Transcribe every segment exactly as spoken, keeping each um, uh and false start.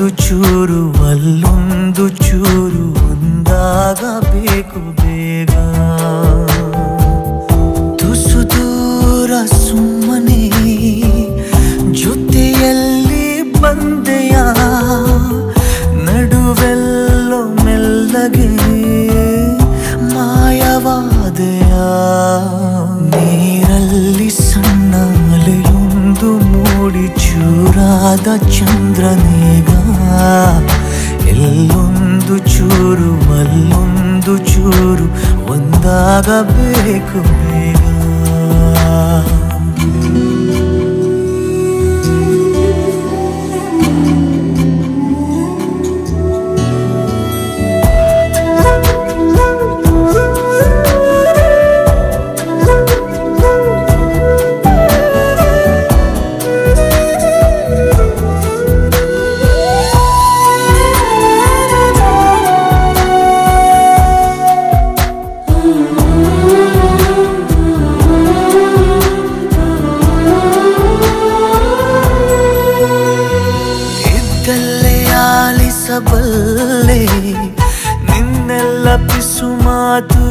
ಇಲ್ಲೊಂದು ಚೂರು ಅಲ್ಲೊಂದು ಚೂರು ಒಂದಾಗಬೇಕು ಬೇಗ. ತುಸು ದೂರ ಸುಮ್ಮನೆ ಜೊತೆಯಲ್ಲಿ ಬಂದೆಯ, ನಡುವೆಲ್ಲೋ ಮೆಲ್ಲಗೆ ಮಾಯವಾದೆಯ. ನೀರಲ್ಲಿ ಸಣ್ಣ ಅಲೆಯೊಂದು ಮೂಡಿ ಚೂರಾದ ಚಂದ್ರನೇಗ, ಎಲ್ಲೊಂದು ಚೂರು ಅಲ್ಲೊಂದು ಚೂರು ಒಂದಾಗಬೇಕು ಬೇಗ. ಬಲ್ಲೆ ನಿನ್ನೆಲ್ಲ ಪಿಸು ಮಾತು,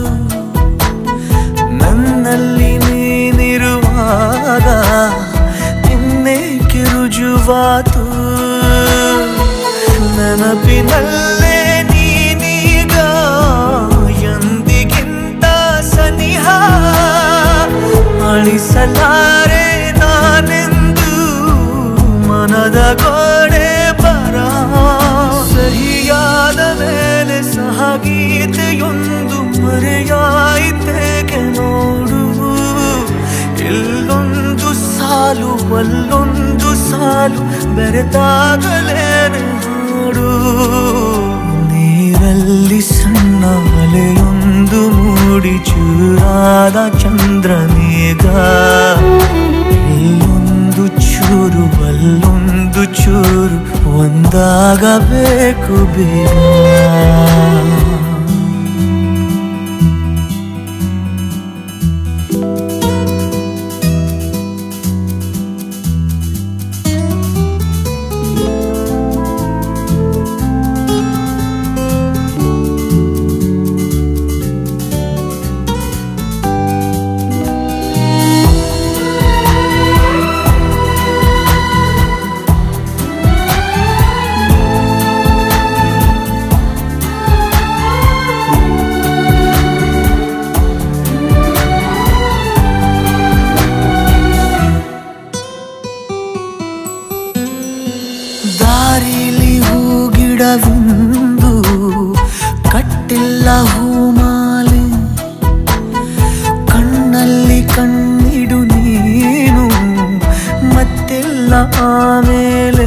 ನನ್ನಲ್ಲಿ ನೀನಿರುವಾಗ ನಿನ್ನೇಕೆ ರುಜುವಾತು. ನೆನಪಿನಲ್ಲೇ ನೀನೀಗ ಎಂದಿಗಿಂತ ಸನಿಹ, ಅಳಿಸಲಾರೆ ನಾನೆಂದು ಮನದ ಗೋಡೆ ಬರಹ. ಸಹಿಯಾದ ಮೇಲೆ ಸಹಗೀತೆಯೊಂದು ಮರೆಯಾಯಿತೇಕೆ ನೋಡು. ಇಲ್ಲೊಂದು ಸಾಲು ಅಲ್ಲೊಂದು ಸಾಲು ಬೆರೆತಾಗಲೇನೆ ನೋಡು. ನೀರಲ್ಲಿ ಸಣ್ಣ ಅಲೆಯೊಂದು ಮೂಡಿ ಚೂರಾದ ಚಂದ್ರನೇಗ, ಇಲ್ಲೊಂದು ಚೂರು ಅಲ್ಲೊಂದು ಚೂರು ಒಂದಾಗಬೇಕು ಬೇಗ. ದಾರಿಲಿ ಹೂಗಿಡವಿಂದು ಕಟ್ಟಿಲ್ಲ ಹೂಮಾಲೆ, ಕಣ್ಣಲ್ಲಿ ಕಣ್ಣಿಡು ನೀನು ಮತ್ತೆಲ್ಲ ಆಮೇಲೆ.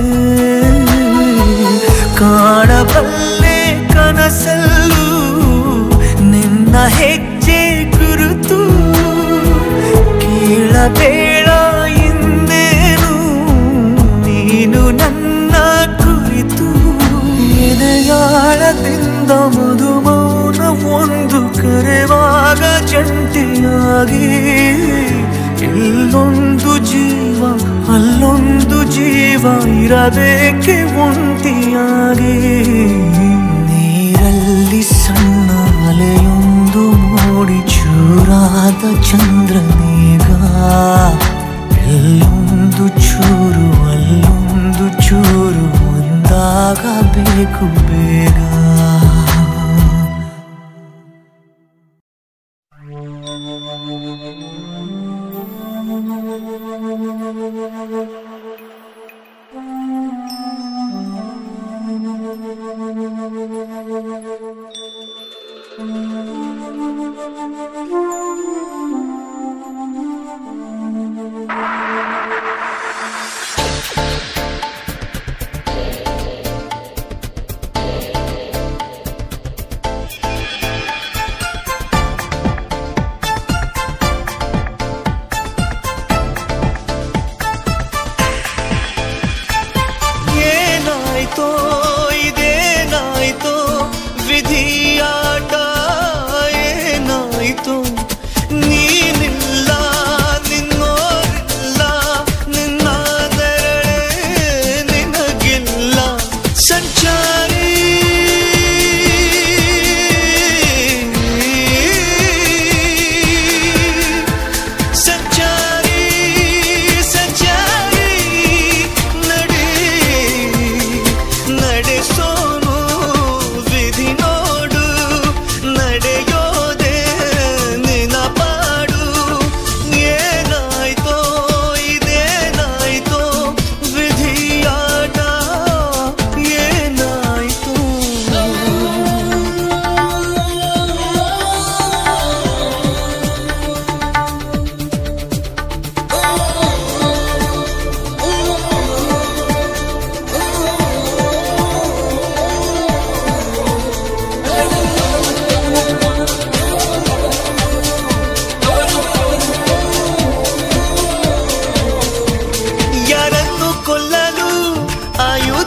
ಕಾಣಬಲ್ಲೆ ಕನಸಲ್ಲೂ ನಿನ್ನ ಹೆಜ್ಜೆ ಗುರುತು, ಕೇಳಬೇಡ ಇನ್ನೇನು ನೀನು ನನ್ನ ಕುರಿತು. ಎದೆಯಾಳದಿಂದ ಮಧುಮೌನ ಒಂದು ಕರೆವಾಗ ಜಂಟಿಯಾಗಿ, ಇಲ್ಲೊಂದು ಜೀವ ಅಲ್ಲೊಂದು ಜೀವ ಇರಬೇಕೆ ಒಂಟಿಯಾಗಿ. ನೀರಲ್ಲಿ ಸಣ್ಣ ಅಲೆಯೊಂದು ಮೂಡಿ ಚೂರಾದ ಚಂದ್ರನೇಗ, ಎಲ್ಲೊಂದು ಚೂರು ಅಲ್ಲೊಂದು ಚೂರು ಒಂದಾಗಬೇಕು ಬೇಗ.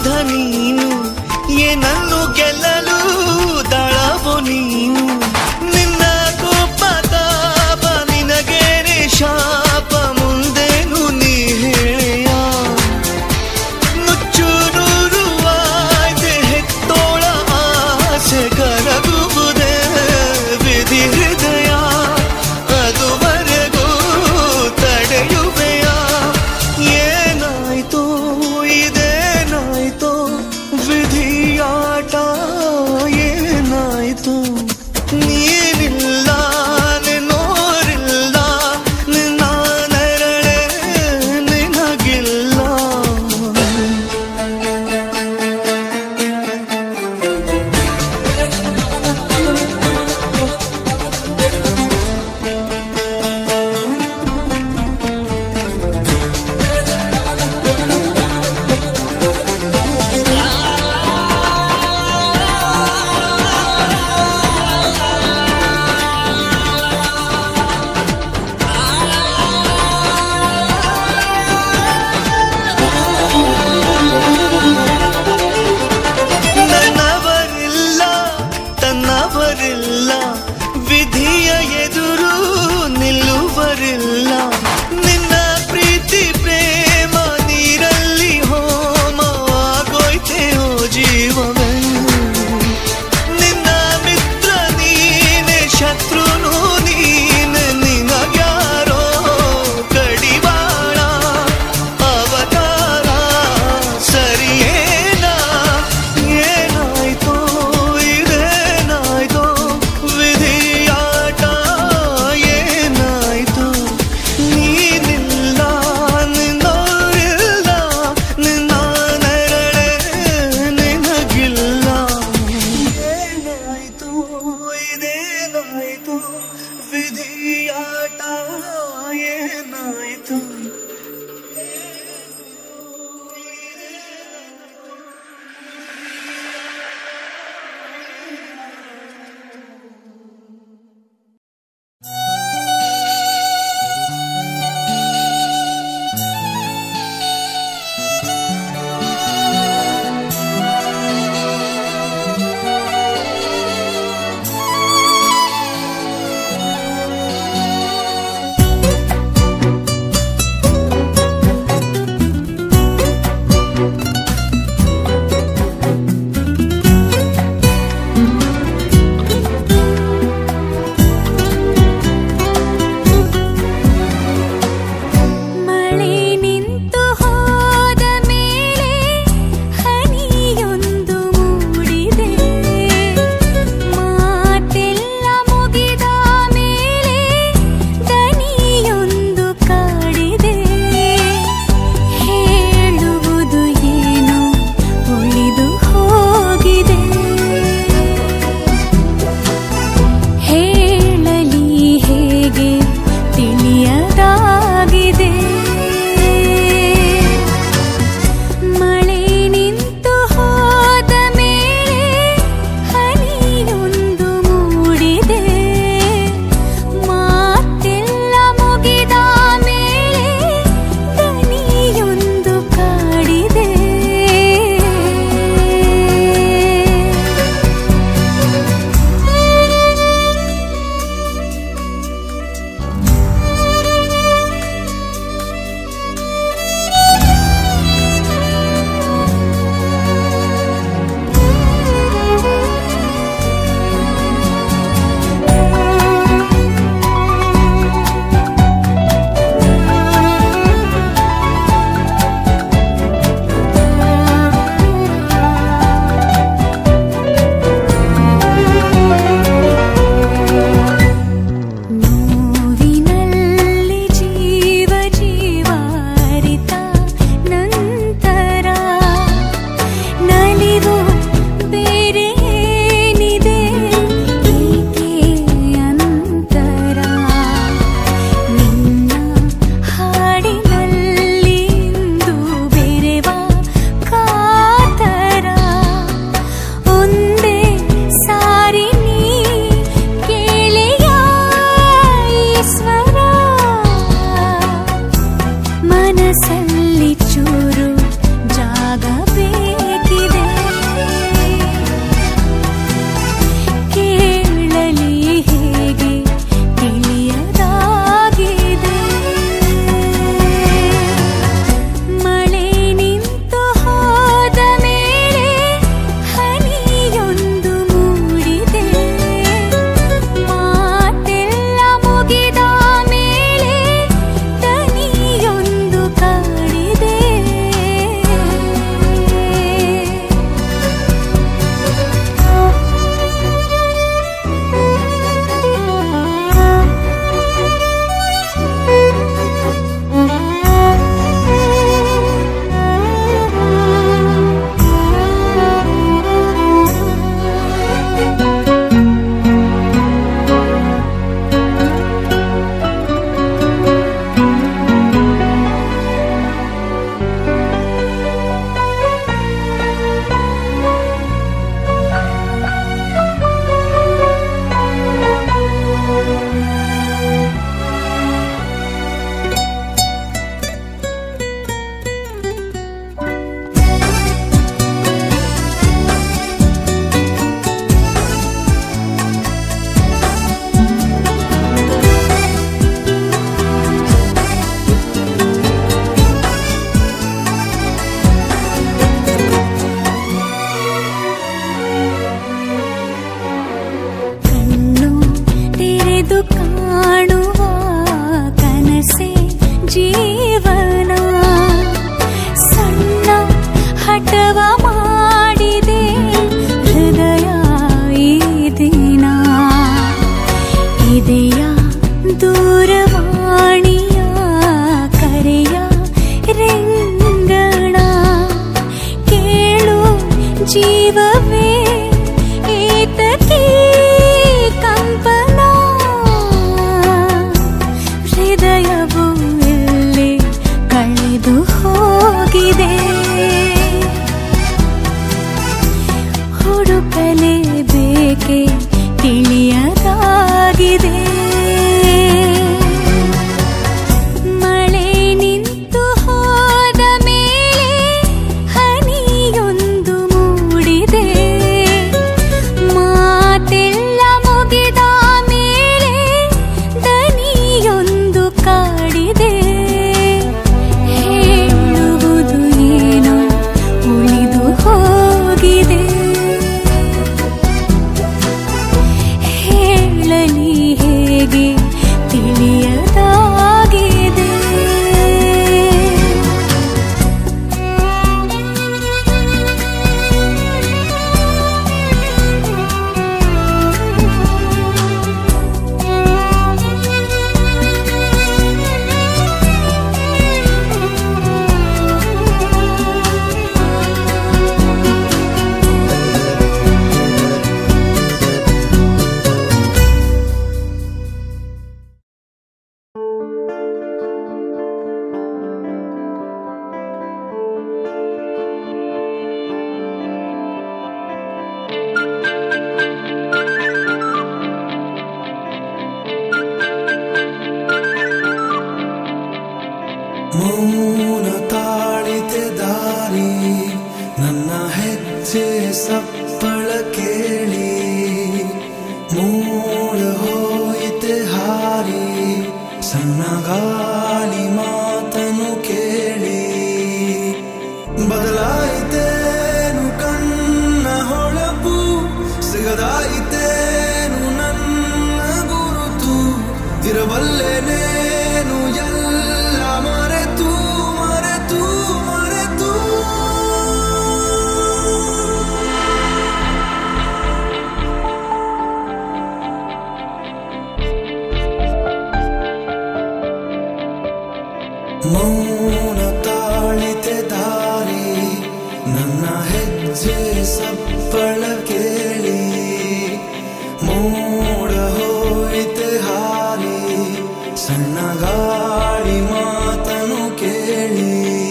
ಆಯುಧ ನೀನು, ಏನನ್ನು ಗೆಲ್ಲಲು ದಳವೋ ನೀನು. ನಿನ್ನ ಕೋಪ ತಾಪ ನಿನಗೇನೆ ಶಾಪ, ಮುಂದೇನು ನೀ ಹೇಳೆಯ. ನುಚ್ಚು ನೂರುವಾಯ್ದೆ ಹೆತ್ತೋಳ ಆಸೆ ಕರಗುವುದೇ ವಿಧಿ ಹೃದಯ. ಅದುವರೆಗೂ ತಡೆಯುವೆಯ. ಏನಾಯ್ತೋ ಇದೇನಾಯ್ತೋ ಜೀವವೇ ಏತಕೀ ಕಂಪನ ಹೃದಯವು ಇಲ್ಲಿ ಕಳೆದು ಹೋಗಿದೆ ಹುಡುಕಲೇಬೇಕೆ ತಿಳಿಯದಾಗಿದೆ ಮೌನ ತಾಳಿತೆ ದಾರಿ ನನ್ನ ಹೆಜ್ಜೆ ಸಪ್ಪಳ ಕೇಳಿ ಮೋಡ ಹೋಯಿತೆ ಹಾರಿ ಸಣ್ಣ ಗಾಳಿ ಮಾತನು ಕೇಳಿ ಬದಲಾಯಿತೇನು ಕಣ್ಣ ಹೊಳಪು ಸಿಗದಾಯಿತೇನು ನನ್ನ ಗುರುತು ಇರಬಲ್ಲೆನೇನು ಎಲ್ಲ ಮರೆತು ಮರೆತು ಮರೆತು ಮೌನ ತಾಳಿತೆ ದಾರಿ ನನ್ನ ಹೆಜ್ಜೆ ಸಪ್ಪಳ ಕೇಳಿ ಮೋಡ ಹೋಯಿತೆ ಹಾರಿ ಸಣ್ಣ ಗಾಳಿ ಮಾತನು ಕೇಳಿ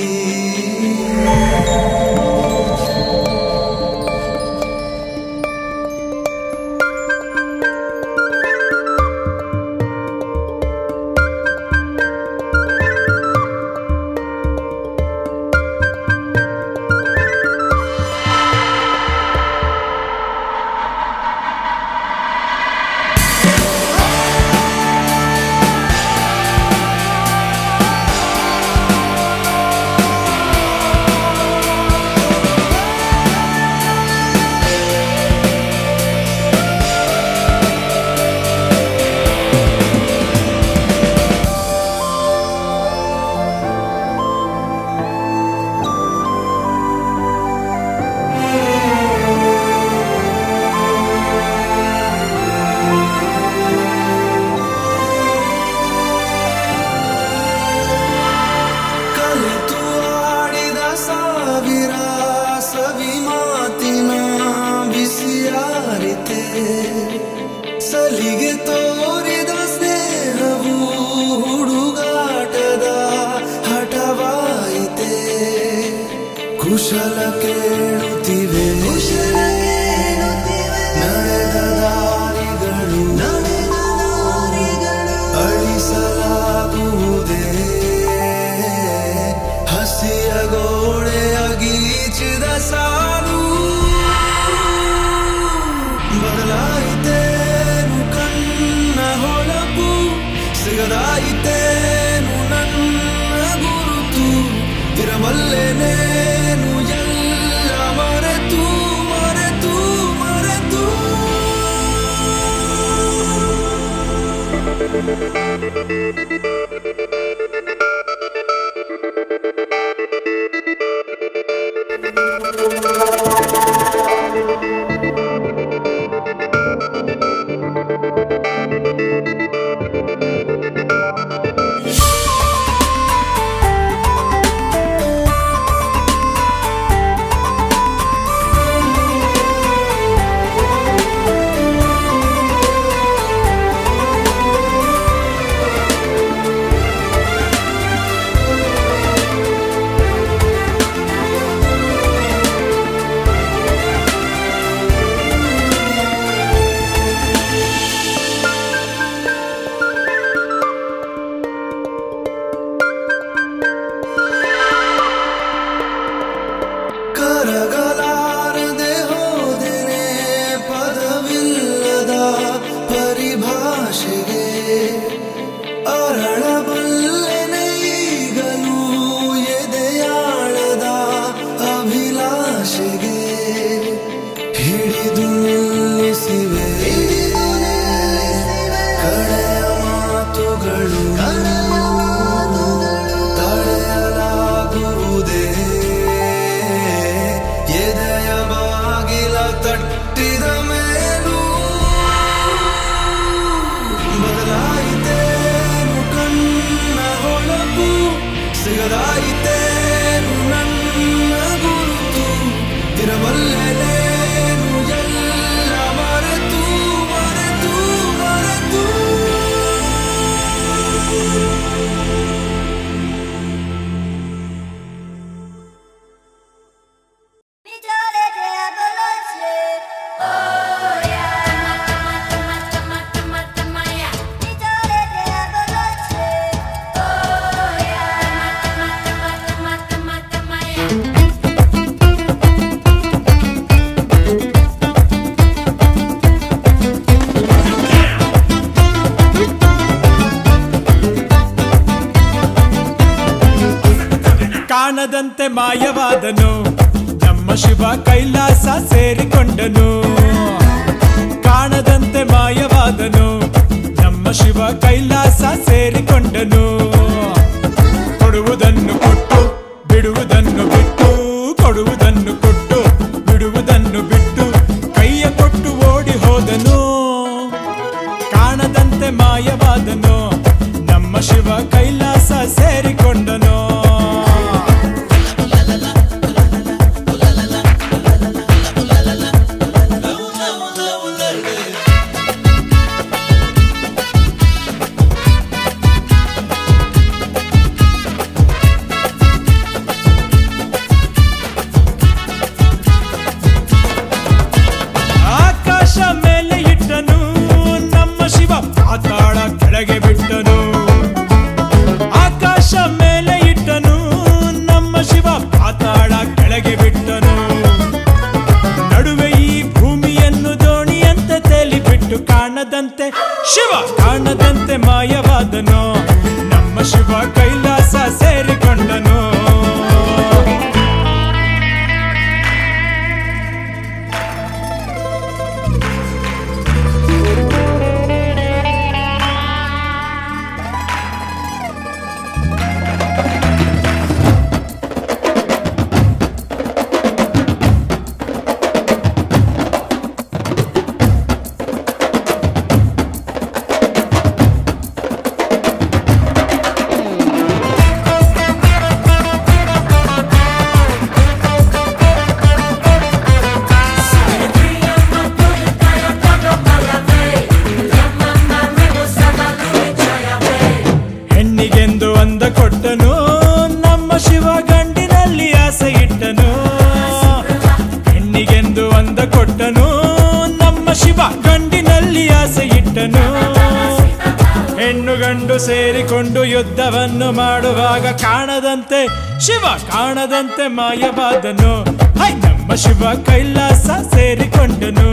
ಸಲಿಗೆ ತೋರಿದ ಸ್ನೇಹವು ಹುಡುಗಾಟದ ಹಠವಾಯಿತೆ ಕುಶಲ ಕೇಳುತ್ತಿವೆ ನಡೆದ ದಾರಿಗಳು ಅಳಿಸಲಾಗುವುದೇ ಹಸಿಯ ಗೋಡೆಯ ಗೀಚಿದ ಸಾಲು ಬದಲಾಯಿತೇನು ಕಣ್ಣ ಹೊಳಪು ಸಿಗದಾಯಿತೇನು ನನ್ನ ಗುರುತು ಇರಬಲ್ಲೆನೇನು ಎಲ್ಲ ಮರೆತು ಮರೆತು ಮರೆತು ಕಾಣದಂತೆ ಮಾಯವಾದನು ನಮ್ಮ ಶಿವ ಕೈಲಾಸ ಸೇರಿಕೊಂಡನು ಕಾಣದಂತೆ ಮಾಯವಾದನು ನಮ್ಮ ಶಿವ ಕೈಲಾಸ ಸೇರಿಕೊಂಡನು ಕೊಡುವುದನ್ನು ಕೊಟ್ಟು ಬಿಡುವುದನ್ನು ಬಿಟ್ಟು ಕೊಡುವುದನ್ನು ಕೊಟ್ಟು ಬಿಡುವುದನ್ನು ಬಿಟ್ಟು ಕೈಯ ಕೊಟ್ಟು ಓಡಿ ಹೋದನು ಕಾಣದಂತೆ ಮಾಯವಾದನು ನಮ್ಮ ಶಿವ ಕೈಲಾಸ ಸೇರಿಕೊಂಡನು ಪಾತಾಳ ಕೆಳಗೆ ಬಿಟ್ಟನು ಆಕಾಶ ಮೇಲೆ ಇಟ್ಟನು ನಮ್ಮ ಶಿವ ಪಾತಾಳ ಕೆಳಗೆ ಬಿಟ್ಟನು ನಡುವೆ ಈ ಭೂಮಿಯನ್ನು ದೋಣಿಯಂತೆ ತೇಲಿಬಿಟ್ಟು ಕಾಣದಂತೆ ಶಿವ ಕಾಣದಂತೆ ಮಾಯವಾದನು ನಮ್ಮ ಶಿವ ಕೈಲಾಸ ಸೇರಿಕೊಂಡನು ಹೆಣ್ಣಿಗೆಂದು ಅಂದ ಕೊಟ್ಟನು ನಮ್ಮ ಶಿವ ಗಂಡಿನಲ್ಲಿ ಆಸೆ ಇಟ್ಟನು ಹೆಣ್ಣಿಗೆಂದು ಅಂದ ಕೊಟ್ಟನು ನಮ್ಮ ಶಿವ ಗಂಡಿನಲ್ಲಿ ಆಸೆ ಇಟ್ಟನು ಹೆಣ್ಣು ಗಂಡು ಸೇರಿಕೊಂಡು ಯುದ್ಧವನ್ನು ಮಾಡುವಾಗ ಕಾಣದಂತೆ ಶಿವ ಕಾಣದಂತೆ ಮಾಯವಾದನು ಹೈ ನಮ್ಮ ಶಿವ ಕೈಲಾಸ ಸೇರಿಕೊಂಡನು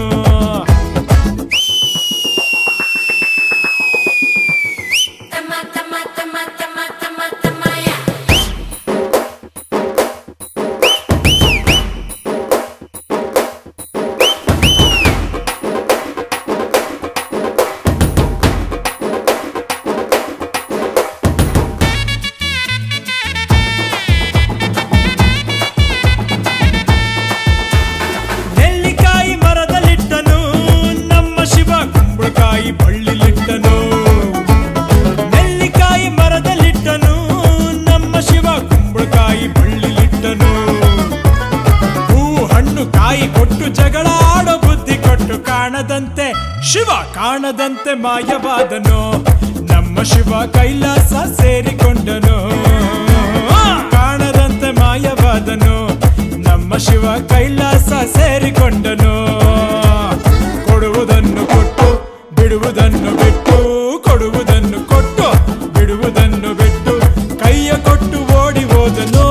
ಬಳ್ಳಿಲಿಟ್ಟನು ನೆಲ್ಲಿಕಾಯಿ ಮರದಲ್ಲಿಟ್ಟನು ನಮ್ಮ ಶಿವ ಕುಂಬಳಕಾಯಿ ಬಳ್ಳಿಲಿಟ್ಟನು ಹೂ ಹಣ್ಣು ಕಾಯಿ ಕೊಟ್ಟು ಜಗಳ ಆಡೋ ಬುದ್ಧಿ ಕೊಟ್ಟು ಕಾಣದಂತೆ ಶಿವ ಕಾಣದಂತೆ ಮಾಯವಾದನು ನಮ್ಮ ಶಿವ ಕೈಲಾಸ ಸೇರಿಕೊಂಡನು ಕಾಣದಂತೆ ಮಾಯವಾದನು ನಮ್ಮ ಶಿವ ಕೈಲಾಸ ಸೇರಿಕೊಂಡನು ಕೊಡುವುದನ್ನು ಕೊಟ್ಟು ಬಿಡುವುದನ್ನು ಬಿಟ್ಟು ಕೊಡುವುದನ್ನು ಕೊಟ್ಟು ಬಿಡುವುದನ್ನು ಬಿಟ್ಟು ಕೈಯ ಕೊಟ್ಟು ಓಡಿ ಹೋದನು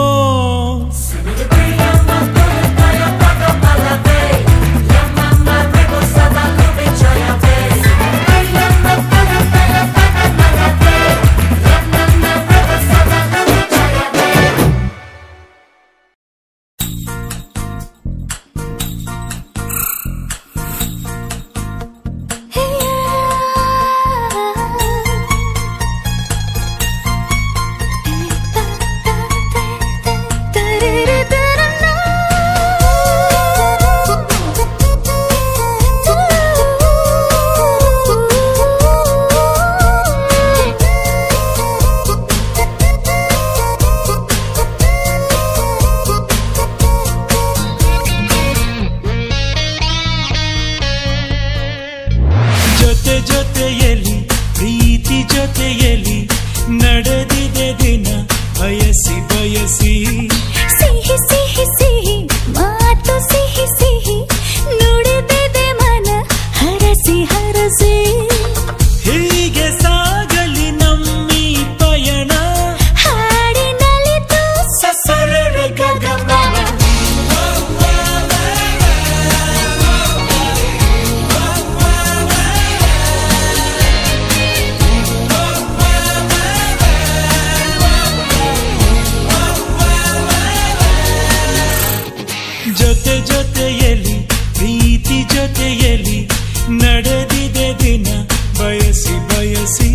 ಜೊತೆ ಜೊತೆಯಲ್ಲಿ ಪ್ರೀತಿ ಜೊತೆಯಲ್ಲಿ ನಡೆದಿದೆ ದಿನ ಬಯಸಿ ಬಯಸಿ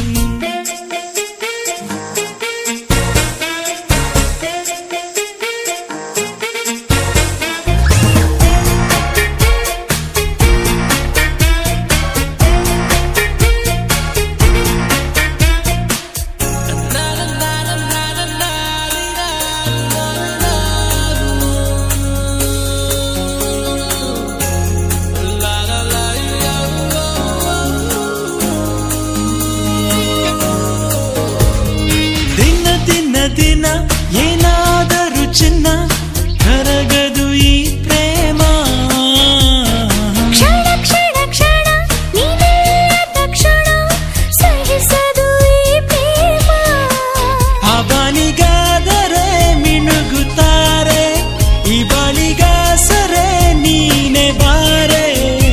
ದಿನ ಏನಾದರೂ ಚಿನ್ನ ಕರಗದು ಈ ಪ್ರೇಮ ಕ್ಷಣ ಕ್ಷಣ ಕ್ಷಣ ನೀನೇ ತಕ್ಷಣ ಸಹಿಸದು ಈ ಪ್ರೇಮ ಅವನಿಗಾದರೆ ಮಿನುಗುತ್ತಾರೆ ಈ ಬಳಿಗಾಸರೆ ನೀನೆ ಬಾರೆ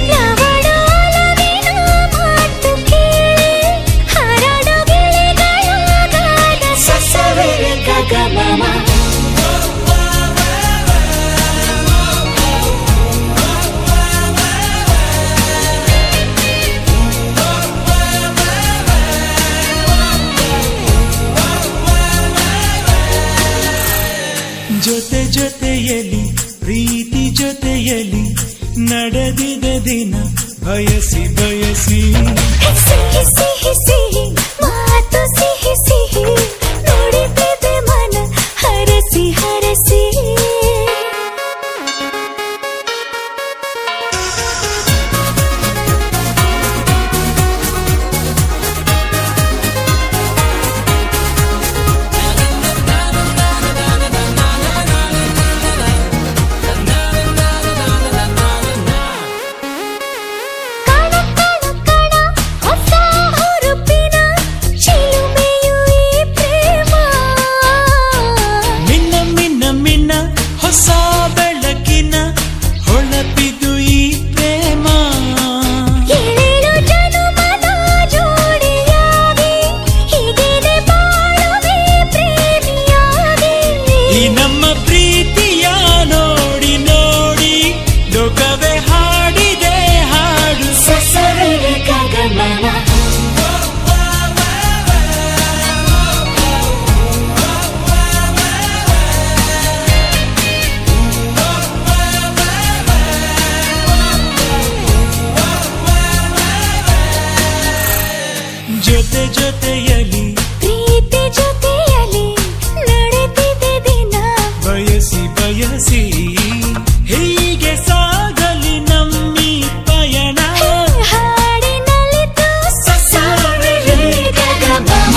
ಜೊತೆ ಜೊತೆಯಲ್ಲಿ ಪ್ರೀತಿ ಜೊತೆಯಲ್ಲಿ ನಡೆದಿದೆ ದಿನ ಬಯಸಿ ಬಯಸಿ ಸಿಹಿ ಸಿಹಿ ಸಿಹಿ ಮಾತು ಸಿಹಿ ಸಿಹಿ ನುಡಿದಿದೆ ಮನ ಹರಸಿ ಹರಸಿ ಹೊಸ ಬೆಳಕಿನ ಹೊಳಪಿದು ಈ ಪ್ರೇಮ ಏಳು ಜನುಮದ ಜೋಡಿಯಾಗಿ ಹೀಗೆ ಬಾಳುವೆ ಪ್ರೇಮಿಯಾಗಿ ಈ ನಮ್ಮ ಪ್ರೀತಿಯ ನೋಡಿ ನೋಡಿ ಲೋಕವೇ ಹಾಡಿದೆ ಹಾಡು ಸಸರೆ ಗಗಮನ ಜೊತೆ ಜೊತೆಯಲ್ಲಿ ಪ್ರೀತಿ ಜೊತೆಯಲ್ಲಿ ನಡೆದಿದೆ ದಿನ ಬಯಸಿ ಬಯಸಿ ಹೀಗೆ ಸಾಗಲಿ ನಮ್ಮಿ ಪಯಣ ಹಾಡಿನಲ್ಲಿತು ಸಸರೆ ಗಗಮನ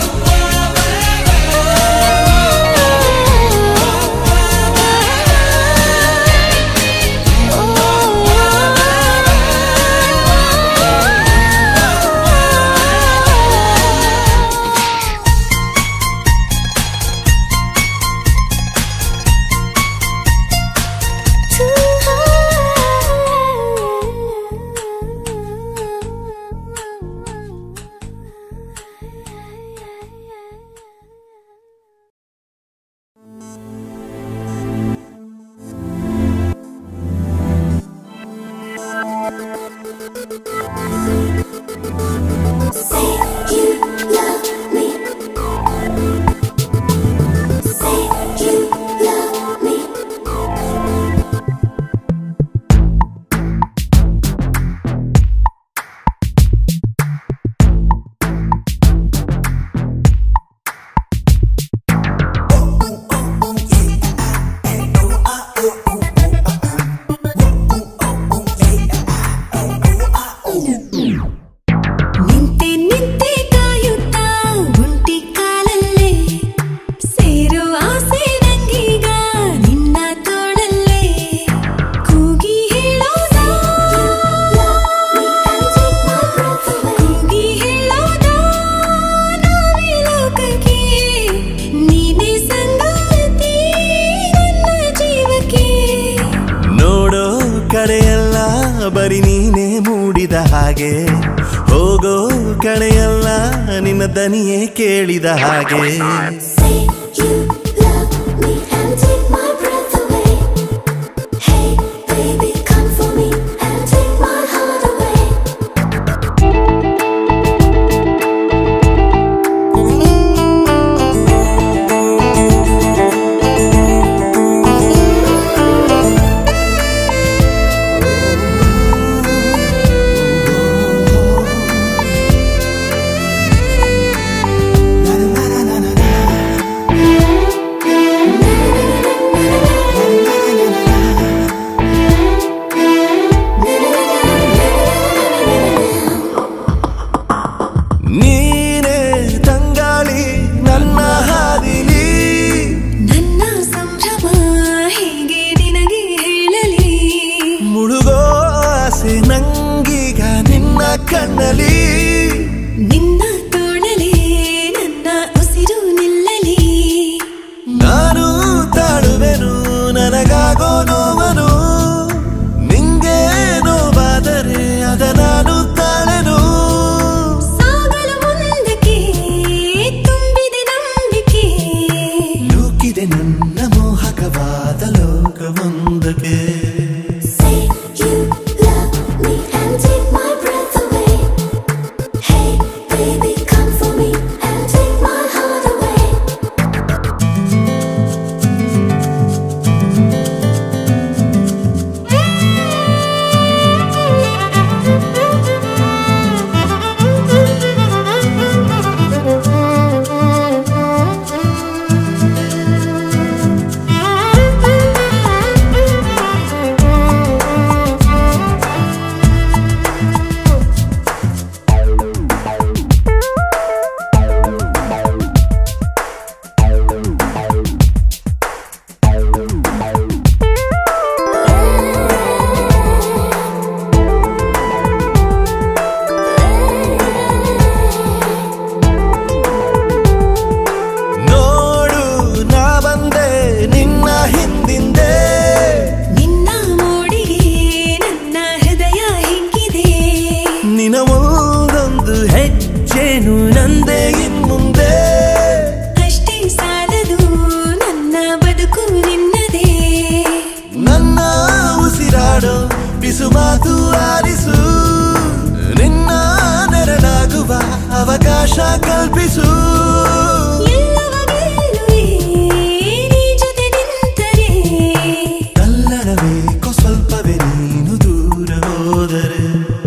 ಬರಿ ನೀನೇ ಮೂಡಿದ ಹಾಗೆ ಹೋಗೋ ಕಡೆಯಲ್ಲ ನಿನ್ನ ದನಿಯೇ ಕೇಳಿದ ಹಾಗೆ ಒಂದು ಮಾತು ಆಲಿಸು, ನಿನ್ನ ನೆರಳಾಗುವ ಅವಕಾಶ ಕಲ್ಪಿಸು. ತಲ್ಲಣಬೇಕು ಸ್ವಲ್ಪವೇ ನೀನು ದೂರ ಹೋದರೆ.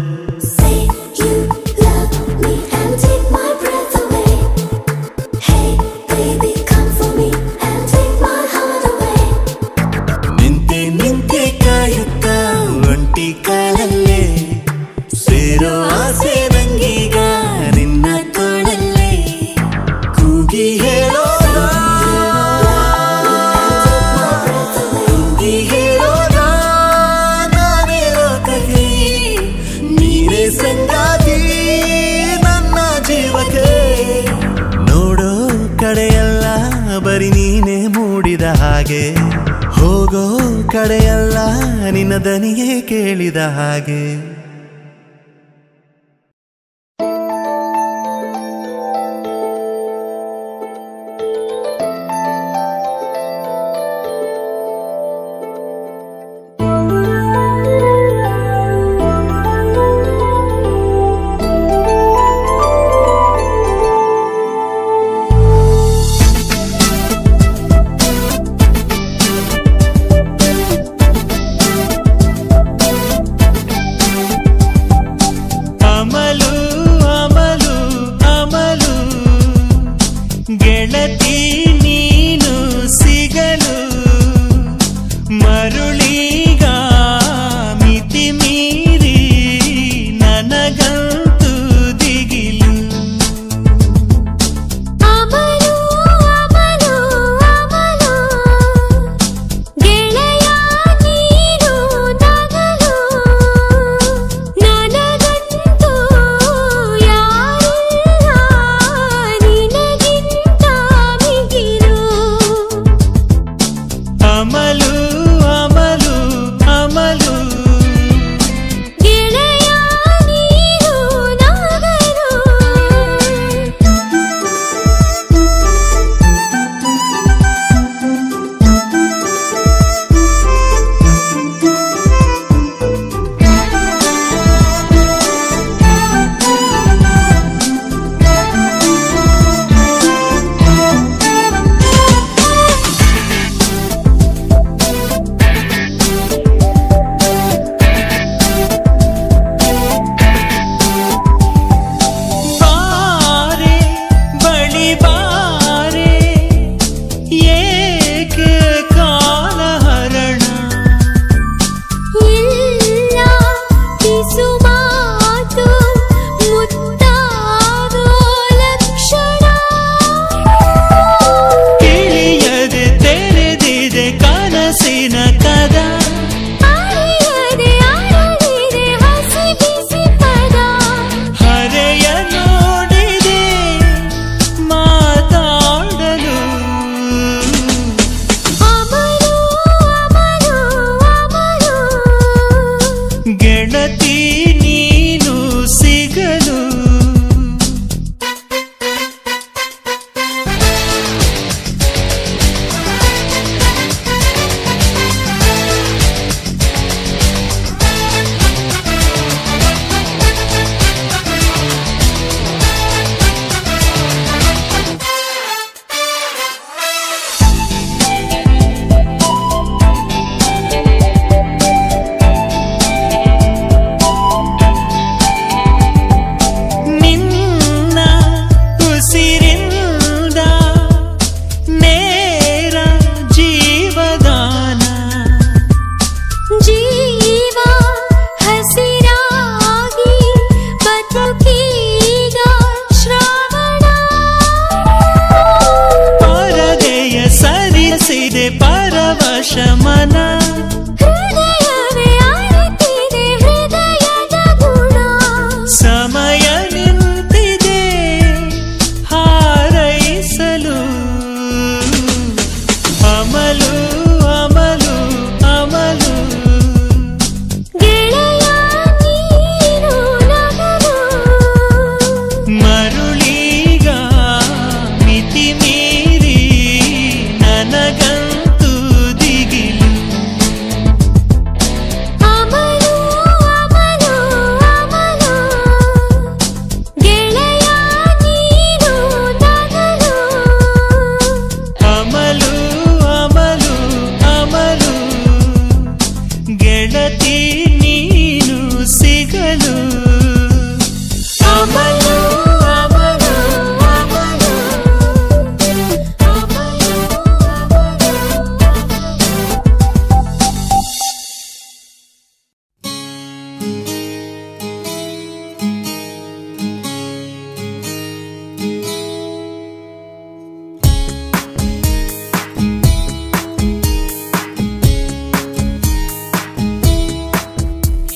ನಿಂತೆ ನಿಂತೆ ಕಾಯುತ್ತ ಒಂಟಿ ಕಾಲಲ್ಲೇ ಸೇರೋ ಆಸೆ ನಂಗೀಗ ನಿನ್ನ ತೋಳಲ್ಲೇ ಕೂಗಿ ಹೇಳೋಣ, ಕೂಗಿ ಹೇಳೋಣ ನಾನೇ ಲೋಕಕ್ಕೆ, ನೀನೇ ಸಂಗಾತಿ ನನ್ನ ಜೀವಕ್ಕೆ. ನೋಡೋ ಕಡೆಯಲ್ಲ ಬರೀ ನೀನೇ ಮೂಡಿದ ಹಾಗೆ, ಹೋಗೋ ಕಡೆಯಲ್ಲ ನಿನ್ನ ದನಿಯೇ ಕೇಳಿದ ಹಾಗೆ.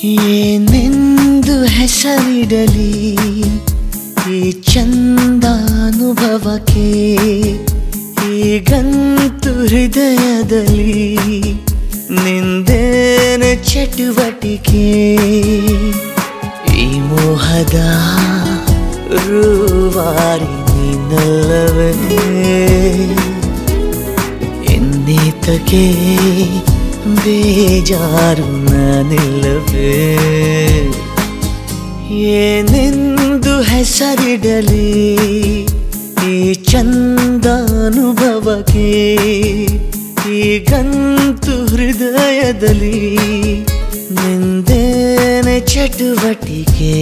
ಏನೆಂದು ಹೆಸರಿಡಲಿ ಈ ಚಂದಾನುಭವಕ್ಕೆ, ಈಗಂತೂ ಹೃದಯದಲ್ಲಿ ನಿಂದೇನೆ ಚಟುವಟಿಕೆ. ಈ ಮೋಹದ ರೂವಾರಿ ನೀನಲ್ಲವೇ, ಇನ್ನೀತಕ್ಕೆ ಬೇಜಾರು ನಾನಿಲ್ಲವೇ. ಏನೆಂದು ಹೆಸರಿಡಲಿ ಈ ಚಂದಾನುಭವಕ್ಕೆ, ಈಗಂತೂ ಹೃದಯದಲ್ಲಿ ನಿಂದೇನೆ ಚಟುವಟಿಕೆ.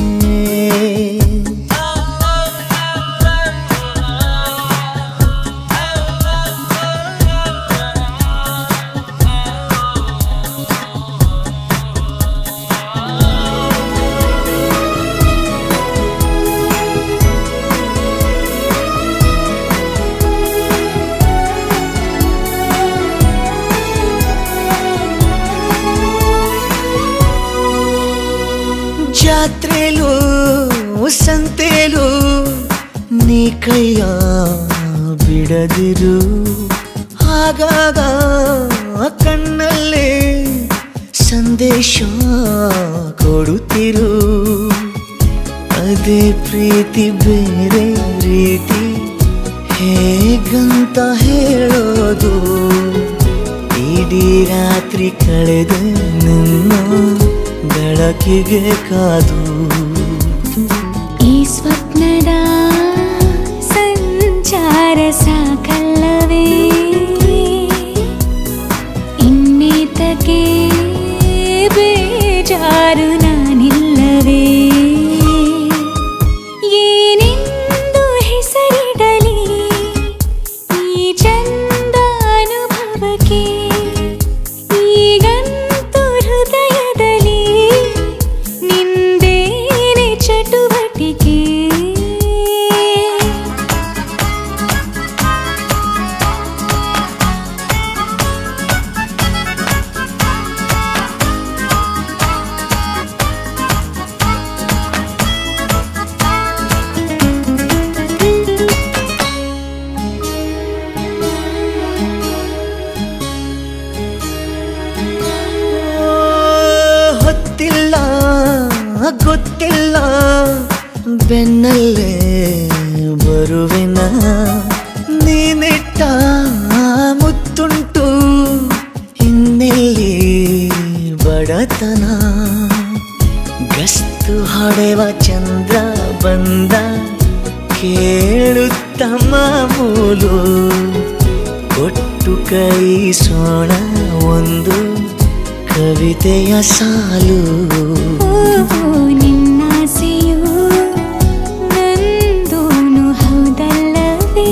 ಜಾತ್ರೆಲೂ ಸಂತೆಲೂ ನೀ ಕೈಯ ಬಿಡದಿರು, ಆಗಾಗ ಕಣ್ಣಲ್ಲೇ ಸಂದೇಶ ಕೊಡುತ್ತಿರು. ಅದೇ ಪ್ರೀತಿ ಬೇರೆ ರೀತಿ ಹೇಗಂತ ಹೇಳೋದು, ಇಡೀ ರಾತ್ರಿ ಕಳೆದ ನಿನ್ನ ಬೆಳಕಿಗೆ ಕಾದು. ಈ ಸ್ವಪ್ನದ ಸಂಚಾರ ಸಾಕಲ್ಲವೇ, ಇನ್ನೀತಕ್ಕೆ ಬೇಜಾರು ನಾನಿಲ್ಲವೇ. ಏನೆಂದು ಹೆಸರಿಡಲಿ ಈ ಚಂದಾನುಭವಕ್ಕೆ, ಈಗಂತೂ ಹೃದಯದಲ್ಲಿ ನಿಂದೇನೆ ಚಟುವಟಿಕೆ. ಹೊತ್ತಿಲ್ಲ ಗೊತ್ತಿಲ್ಲ ಬೆನ್ನಲ್ಲೇ ಬರುವೆನ, ನೀನಿಟ್ಟ ಮುತ್ತುಂಟು ಇನ್ನೆಲ್ಲಿ ಬಡತನ. ಗಸ್ತು ಹೊಡೆವ ಚಂದ್ರ ಬಂದ ಕೇಳುತ್ತ ಮಾಮೂಲು, ಕೊಟ್ಟು ಕೈಸೋಣ ಒಂದು ಕವಿತೆಯ ಸಾಲು. ನಿನ್ನಾಸೆಯು ನಂದೂನು ಹೌದಲ್ಲವೇ,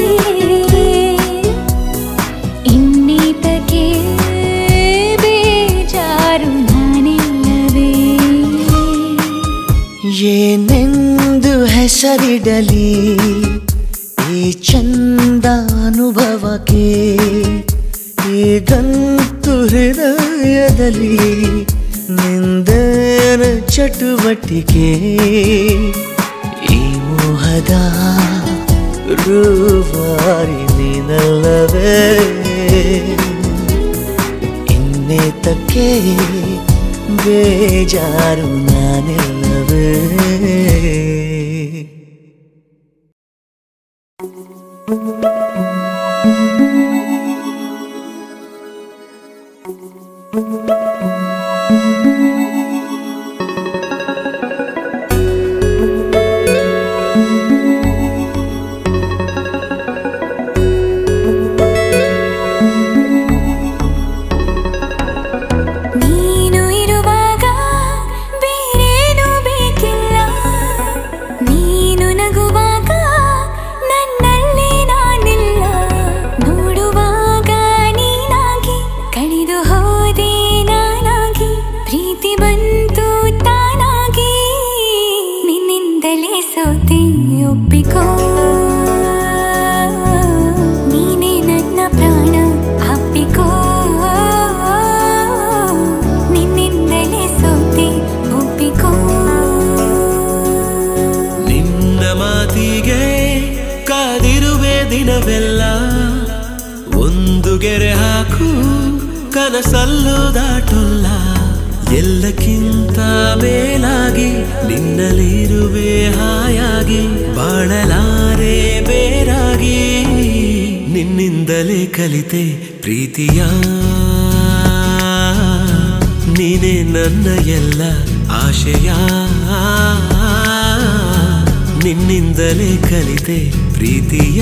ಇನ್ನೀತಕ್ಕೆ ಬೇಜಾರು ನಾನಿಲ್ಲವೇ. ಏನೆಂದು ಹೆಸರಿಡಲಿ ಈ ಚಂದಾನುಭವಕ್ಕೆ, ಈಗಂತೂ ಹೃದಯದಲ್ಲಿ ನಿಂದನ ಚಟುವಟಿಕೆ. ಈ ಮೋಹದ ರೂವಾರಿ ನೀನಲ್ಲವೇ, ಇನ್ನೇತಕ್ಕೆ ಬೇಜಾರು ನಾನಿಲ್ಲವೇ. ನೀನು ಇರುವಾಗ ಬೇರೇನೂ ಬೇಕಿಲ್ಲ, ನೀನು ನಗುವಾಗ ನನ್ನಲ್ಲಿ ನಾನಿಲ್ಲ. ನೋಡುವಾಗ ನೀನಾಗಿ ಕಳೆದು ಹೋದೆ ನಾನಾಗಿ, ಪ್ರೀತಿ ಬಂತು ತಾನಾಗಿ, ನಿನ್ನಿಂದಲೇ ಸೋತೆ ಒಪ್ಪಿಕೋ. ನೀನೇ ನನ್ನ ಪ್ರಾಣ ಅಪ್ಪಿಕೋ, ನಿನ್ನಿಂದಲೇ ಸೋತೆ ಕನಸಲ್ಲೂ ದಾಟುಲ್ಲ ಎಲ್ಲಕ್ಕಿಂತ ಮೇಲಾಗಿ ನಿನ್ನಲ್ಲಿರುವೆ ಹಾಯಾಗಿ ಬಾಳಲಾರೆ ಬೇರಾಗಿ ನಿನ್ನಿಂದಲೇ ಕಲಿತೆ ಪ್ರೀತಿಯ ನೀನೇ ನನ್ನ ಎಲ್ಲ ಆಶಯ ನಿನ್ನಿಂದಲೇ ಕಲಿತೆ ಪ್ರೀತಿಯ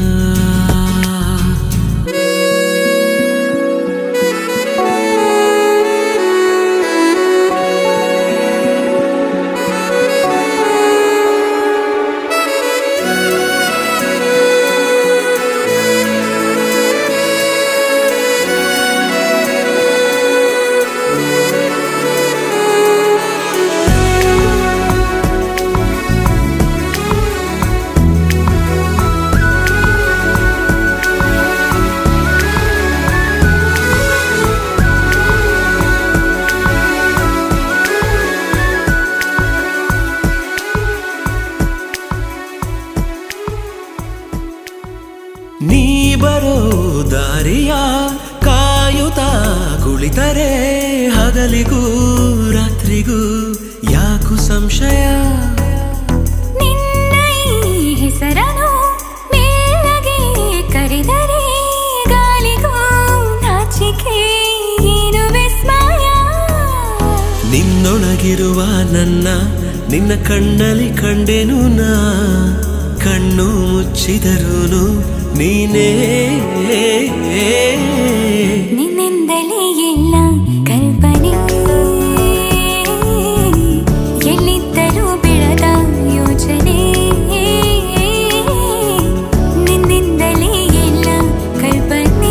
ನೀ ಬರೋ ದಾರಿಯ ಕಾಯುತ್ತಾ ಕುಳಿತರೆ ಹಗಲಿಗೂ ರಾತ್ರಿಗೂ ಯಾಕು ಸಂಶಯ ನಿನ್ನ ಈ ಹೆಸರನ್ನು ಮೇಲಗೆ ಕರೆದರೆ ಗಾಳಿಗೂ ನಾಚಿಕೆ ಏನು ವಿಸ್ಮಯ ನಿನ್ನೊಳಗಿರುವ ನನ್ನ ನಿನ್ನ ಕಣ್ಣಲ್ಲಿ ಕಂಡೆನು ನಾ ಕಣ್ಣು ಮುಚ್ಚಿದರೂನು ನೀನೇ ನಿನ್ನಿಂದಲೇ ಎಲ್ಲ ಕಲ್ಪನೆ ಎಲ್ಲಿದ್ದರೂ ಬೆಳೆದ ಯೋಚನೆ ನಿನ್ನಿಂದಲೇ ಎಲ್ಲ ಕಲ್ಪನೆ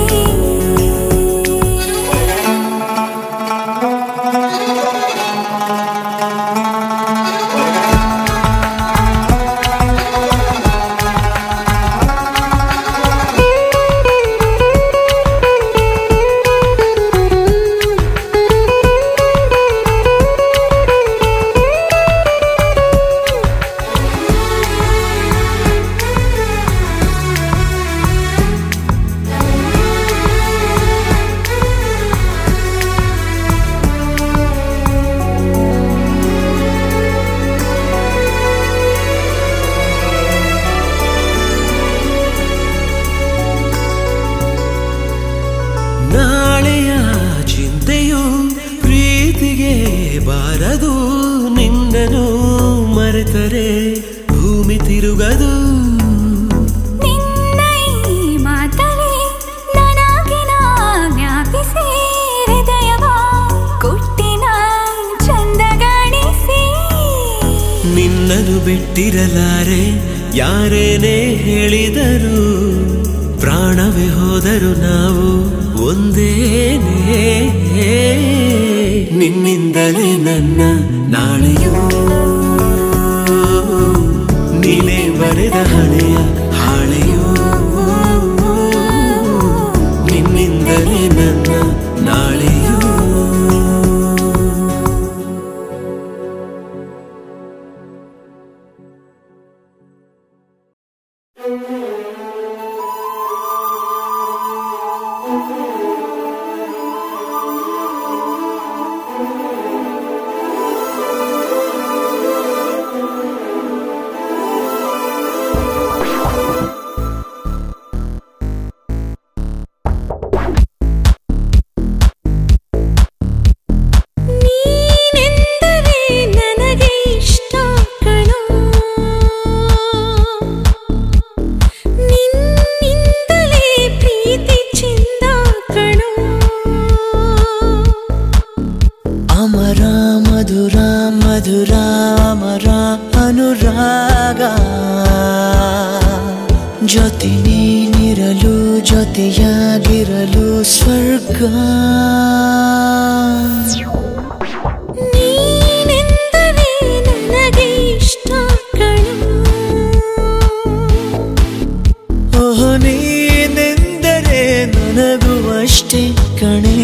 ನಾಳೆಯ ಚಿಂತೆಯು ಪ್ರೀತಿಗೆ ಬಾರದು ನಿನ್ನನು ಮರೆತರೆ ಭೂಮಿ ತಿರುಗದು ನಿನ್ನ ಈ ಮಾತಲಿ ನನಗಿನ ಜ್ಞಾಪಿಸಿ ಹೃದಯವ ಕೊಟ್ಟಿನ ಚಂದಗಾಣಿಸಿ ನಿನ್ನನು ಬಿಟ್ಟಿರಲಾರೆ ಯಾರೇನೇ ಹೇಳಿದರು ಪ್ರಾಣವೇ ಹೋದರು ನಾವು ಒಂದೇನೇ ನಿನ್ನಿಂದಲೇ ನನ್ನ ನಾಳೆಯೂ ನೀನೇ ಬರೆದ ಹಳೆಯ ಹಾಳೆಯೂ ನಿನ್ನಿಂದಲೇ ನನ್ನ ನಾಳೆಯೂ ಜೊತೆ ನೀನಿರಲು ಜೊತೆಯಾಗಿರಲು ಸ್ವರ್ಗ ನೀನೆಂದರೆ ನನಗೆ ಇಷ್ಟ ಕಣೋ ಓಹೋ ನೀನೆಂದರೆ ನನಗೂ ಅಷ್ಟೇ ಕಣೆ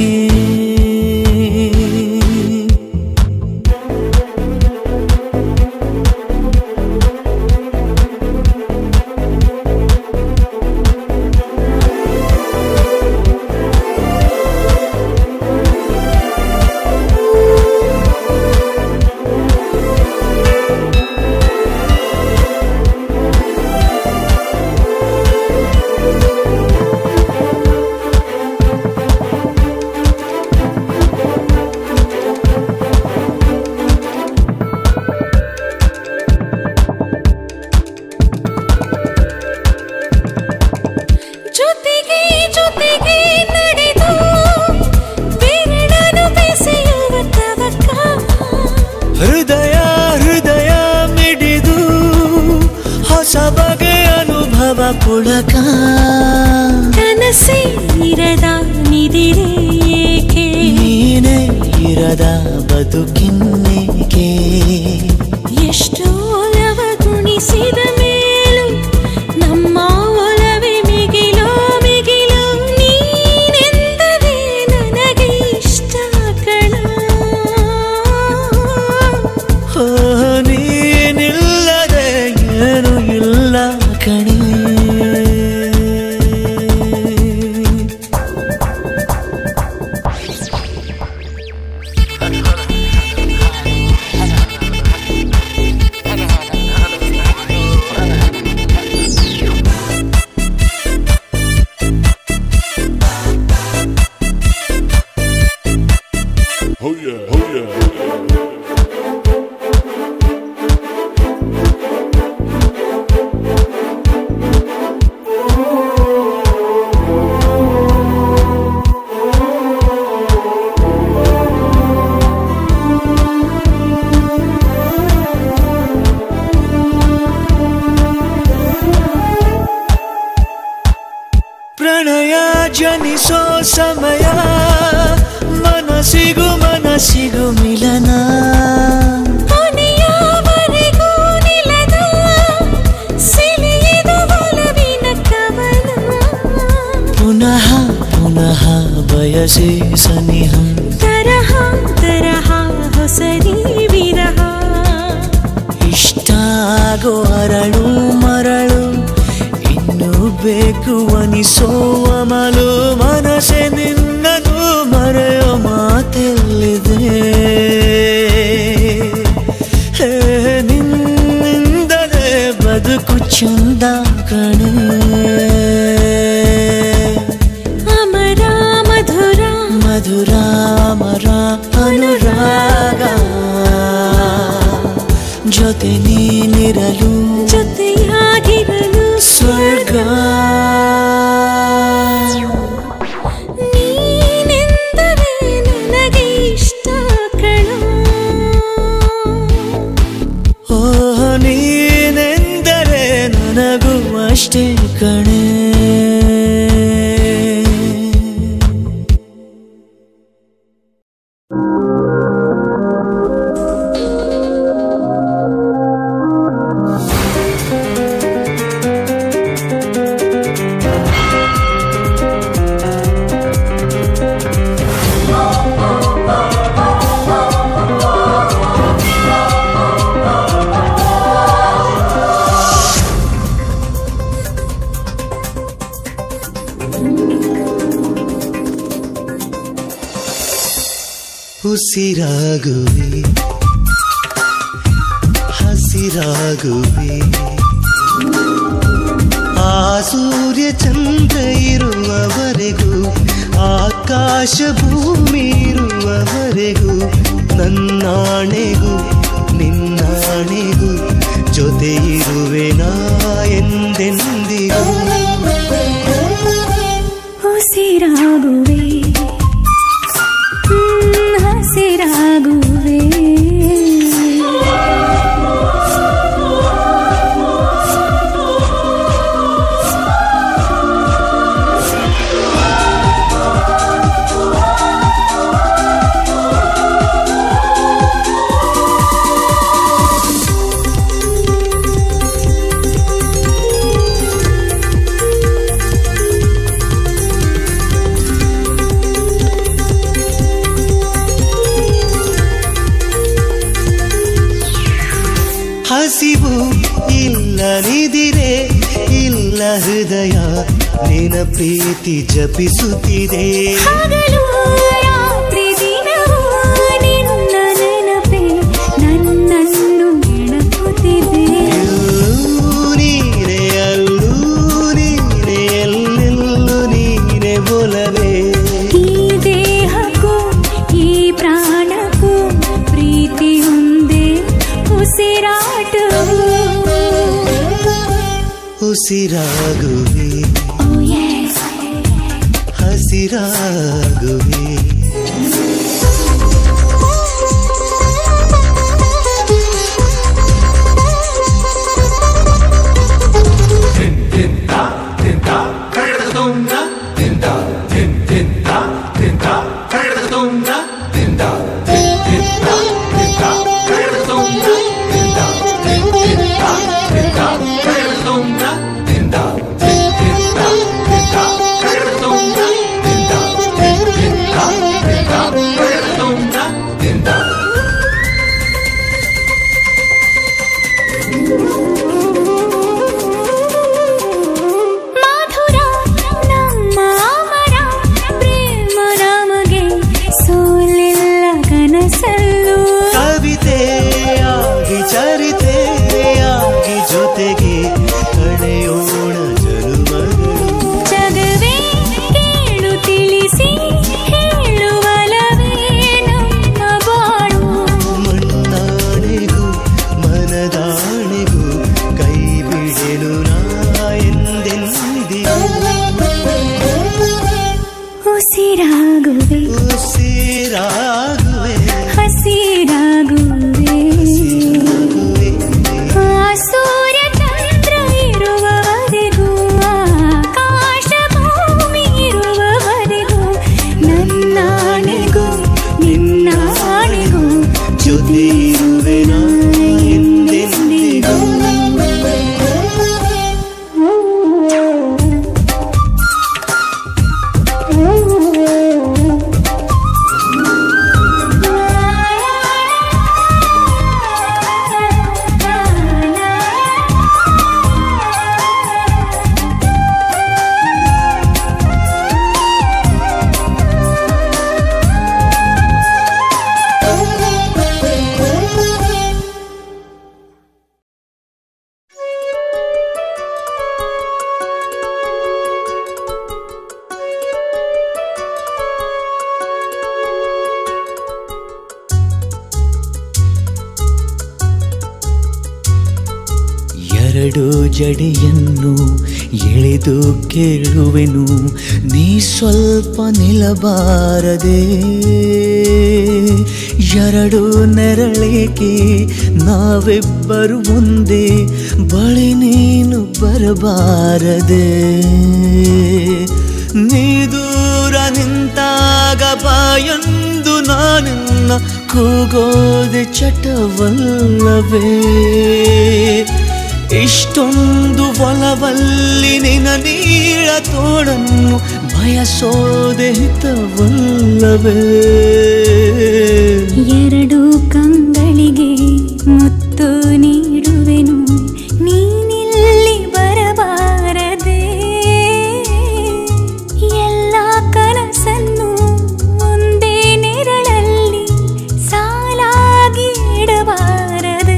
ಪುಳಕ ಕನಸೇ ಇರದ ನಿದಿರೆ ಏಕೆ ನೀನೇ ಇರದ ಬದುಕಿನ್ನೇಕೆ ಎಷ್ಟು ಒಲವ ಗುಣಿಸಿದ ಮೇಲೂ ನಮ್ಮ ಒಲವೇ ಮಿಗಿಲೋ ಮಿಗಿಲೋ ನೀನೆಂದರೆ ನನಗೆ ಇಷ್ಟ ಕಣ ಓ ನೀನಿಲ್ಲದೆ ಏನು ಇಲ್ಲ ಕಣೆ ಪ್ರಣಯ ಜನಿಸೋ ಸಮಯ ಮನಸ್ಸಿಗೂ ಮನಸ್ಸಿಗೂ ಮಿಲನ ಕೊನೆಯವರೆಗೂ ನಿಲ್ಲದ ಸಿಲಿಯದ ಒಲವಿನ ಕವನ ಪುನಃ ಪುನಃ ಬಯಸೆ ಸನಿಹ ತರಹ ತರಹ ಹೊಸರಿ ವಿರಹ ಇಷ್ಟಾಗೋ ಅರಳು ಮರಳು ಇನ್ನು ಬೇಕು ಅನಿಸೋ ಅಮಲು ಮನಸ್ಸೆ ನಿನ್ನನು ಮರೆಯೋ ಮಾತೆಲ್ಲಿದೆ ಹೇ ನಿನ್ನಿಂದಲೇ ಬದುಕು ಚಂದ ಕಣೆ ಅಮರ ಮಧುರ ಮಧುರ ಅಮರ ಅನುರಾಗ ಜೊತೆ ನೀನಿರಲು ಜೊತೆಯಾಗಿರಲು ಸ್ವರ್ಗ ನೀನೆಂದರೆ ನನಗೆ ಇಷ್ಟ ಕಣ ಓ ನೀನೆಂದರೆ ನನಗೂ ಅಷ್ಟೇ ಕಣೆ ಉಸಿರಾಗುವೆ ಹಸಿರಾಗುವೆ ಆ ಸೂರ್ಯ ಚಂದ್ರ ಇರುವವರೆಗೂ ಆಕಾಶ ಭೂಮಿ ಇರುವವರೆಗೂ ನನ್ನಾಣೆಗೂ ನಿನ್ನಾಣೆಗೂ ಜೊತೆ ಇರುವೆ ನಾ ಎಂದೆಂದಿಗೂ ಉಸಿರಾಗುವೆ ಹಸಿರಾಗುವೆ ಹಸಿವು ಇಲ್ಲ ನಿದಿರೆ ಇಲ್ಲ ಹೃದಯ ನಿನ ಪ್ರೀತಿ ಜಪಿಸುತ್ತಿದೆ ಹಗಲು ರಾತ್ರಿ ದಿನವೂ ನಿನ್ನ ನೆನಪೇ ನನ್ನನ್ನು ನೆನಪುತ್ತಿದೆ ನೀನೆ ಅಲ್ಲೂ ನೀನೆ ಎಲ್ಲೆಲ್ಲೂ ನೀನೆ ಒಲವೇ ಈ ದೇಹಕ್ಕೂ ಈ ಪ್ರಾಣಕ್ಕೂ ಪ್ರೀತಿ ಒಂದೇ ಉಸಿರಾಟ ಉಸಿರಾಗುವೆ Oh yes ಹಸಿರಾಗುವೆ ತಾ ಎರಡು ಜಡಿಯನ್ನು ಎಳೆದು ಕೇಳುವೆನು, ನೀ ಸ್ವಲ್ಪ ನಿಲ್ಲಬಾರದೆ. ಎರಡು ನೆರಳೇಕೆ ನಾವಿಬ್ಬರು ಒಂದೇ, ಬಳಿ ನೀನು ಬರಬಾರದೆ. ನೀ ದೂರ ನಿಂತಾಗ ಬಾಯೊಂದು ನಾನಿನ್ನ ಕೂಗೋದೆ ಚಟವಲ್ಲವೇ. ಇಷ್ಟೊಂದು ಒಲವಲ್ಲಿ ನಿನ ನೀಳ ತೋಡನ್ನು ಬಯಸೋದೆ ಹಿತವಲ್ಲವೇ. ಎರಡು ಕಂಗಳಿಗೆ ಮುತ್ತು ನೀಡುವೆನು, ನೀನಿಲ್ಲಿ ಬರಬಾರದೆ. ಎಲ್ಲ ಕನಸನ್ನು ಒಂದೇ ನೆರಳಲ್ಲಿ ಸಾಲಾಗಿ ಇಡಬಾರದೆ.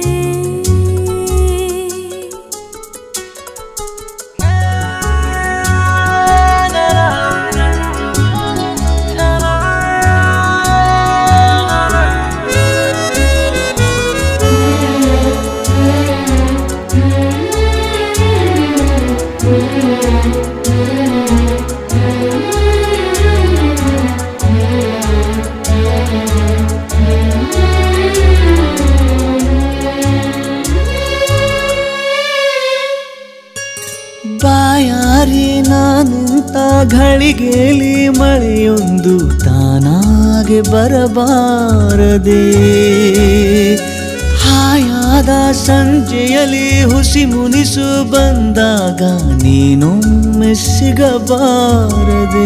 ಬಾಯಾರಿ ನಾನಿಂತ ಘಳಿಗೆಲಿ ಮಳೆಯೊಂದು ತಾನಾಗೆ ಬರಬಾರದೆ. ಹಾಯಾದ ಸಂಜೆಯಲ್ಲಿ ಹುಸಿ ಮುನಿಸು ಬಂದಾಗ ನೀನೊಮ್ಮೆ ಸಿಗಬಾರದೆ.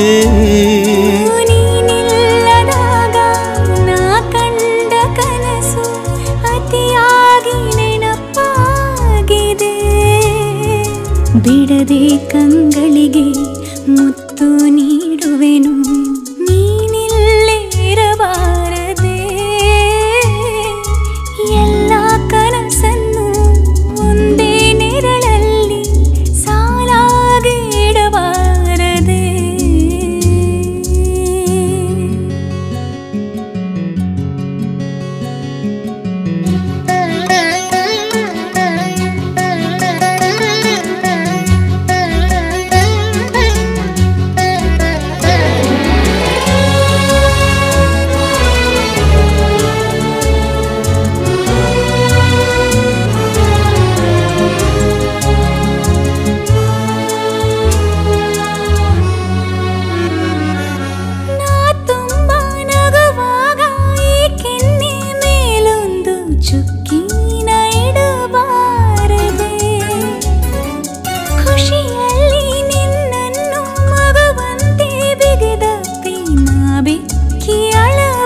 ನೀನಿಲ್ಲದಾಗ ನಾ ಕಂಡ ಕನಸು ಅತಿಯಾಗಿ ನೆನಪಾಗಿದೆ. ಬಿಡದೆ ಕಂಗಳಿಗೆ ಮುತ್ತು ನೀಡುವೆನು, ನೀನಿಲ್ಲೇ ಇರಬಾರದೆ. ಎಲ್ಲ ಕನಸನ್ನು ಒಂದೇ ನೆರಳಲ್ಲಿ ಸಾಲಾಗಿ ಇಡಬಾರದೆ.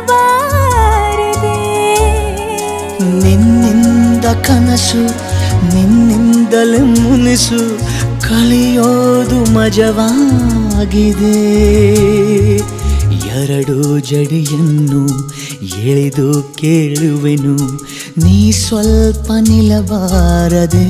ಬರಬಾರದೆ. ನಿನ್ನಿಂದ ಕನಸು ನಿನ್ನಿಂದಲೇ ಮುನಿಸು ಕಲಿಯೋದು ಮಜವಾಗಿದೆ. ಎರಡು ಜಡಿಯನ್ನು ಎಳೆದು ಕೇಳುವೆನು ನೀ ಸ್ವಲ್ಪ ನಿಲ್ಲಬಾರದೆ.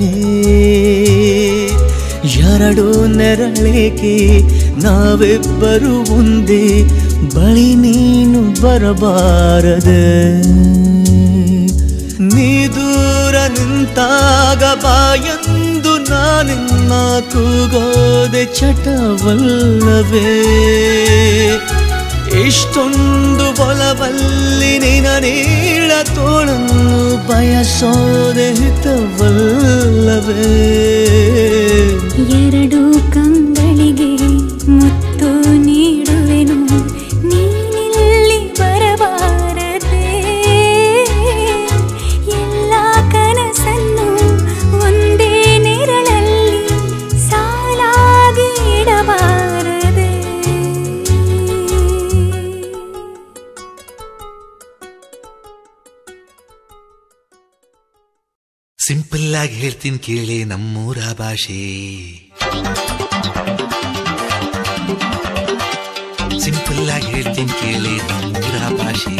ಎರಡು ನೆರಳೇಕೆ ನಾವಿಬ್ಬರು ಒಂದೇ ಬಳಿ ನೀನು ಬರಬಾರದೆ. ನೀ ದೂರ ನಿಂತಾಗ ಬಾಯಂದು ನಾನಿನ್ನ ಕೂಗೋದೆ ಚಟವಲ್ಲವೇ. ಇಷ್ಟೊಂದು ಬಲವಲ್ಲಿ ನಿನ ನೀಳ ತೋಳನ್ನು ಬಯಸೋದೆ ಹಿತವಲ್ಲವೇ. ಎರಡು ಕಂಗಳಿಗೆ ಮುತ್ತು ನೀಡುವೆನು ನೀನಿಲ್ಲಿ ಬರಬಾರದೆ. ಎಲ್ಲ ಕನಸನ್ನು ಒಂದೇ ನೆರಳಲ್ಲಿ ಸಾಲಾಗಿ ಇಡಬಾರದೆ. ಸಿಂಪಲ್ ಆಗಿ ಹೇಳ್ತೀನಿ ಕೇಳಿ ನಮ್ಮೂರ ಭಾಷೆ. ಸಿಂಪಲ್ ಆಗಿ ಹೇಳ್ತೀನಿ ಕೇಳಿ ನಮ್ಮೂರ ಭಾಷೆ.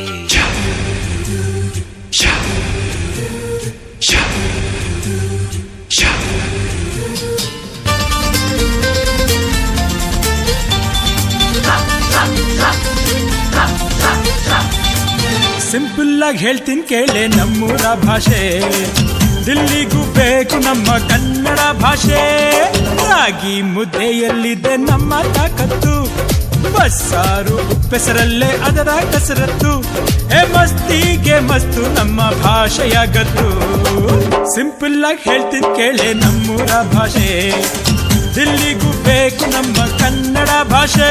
ಸಿಂಪಲ್ ಆಗಿ ಹೇಳ್ತೀನಿ ಕೇಳೆ ನಮ್ಮೂರ ಭಾಷೆ. ದಿಲ್ಲಿಗೂ ಬೇಕು ನಮ್ಮ ಕನ್ನಡ ಭಾಷೆ. ರಾಗಿ ಮುದ್ದೆಯಲ್ಲಿದೆ ನಮ್ಮ ತಾಕತ್ತು, ಬಸ್ಸಾರು ಉಪ್ಪೆಸರಲ್ಲೇ ಅದರ ಕಸರತ್ತು. ಏ ಮಸ್ತಿಗೆ ಮಸ್ತು ನಮ್ಮ ಭಾಷೆಯ ಗತ್ತು. ಸಿಂಪಲ್ ಆಗಿ ಹೇಳ್ತೀನಿ ಕೇಳೆ ನಮ್ಮೂರ ಭಾಷೆ. ದಿಲ್ಲಿಗೂ ಬೇಕು ನಮ್ಮ ಕನ್ನಡ ಭಾಷೆ.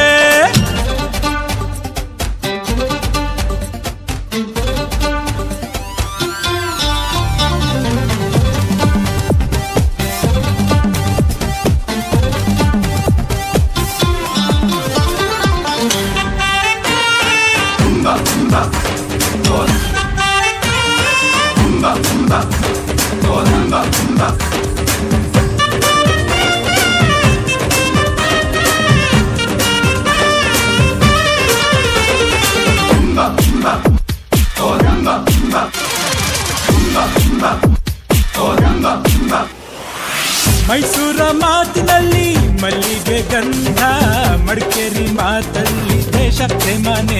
ಮೈಸೂರ ಮಾತಿನಲ್ಲಿ ಮಲ್ಲಿಗೆ ಗಂಧ, ಮಡಿಕೇರಿ ಮಾತಲ್ಲಿ ದೇಶ ಪ್ರೇಮನೆ.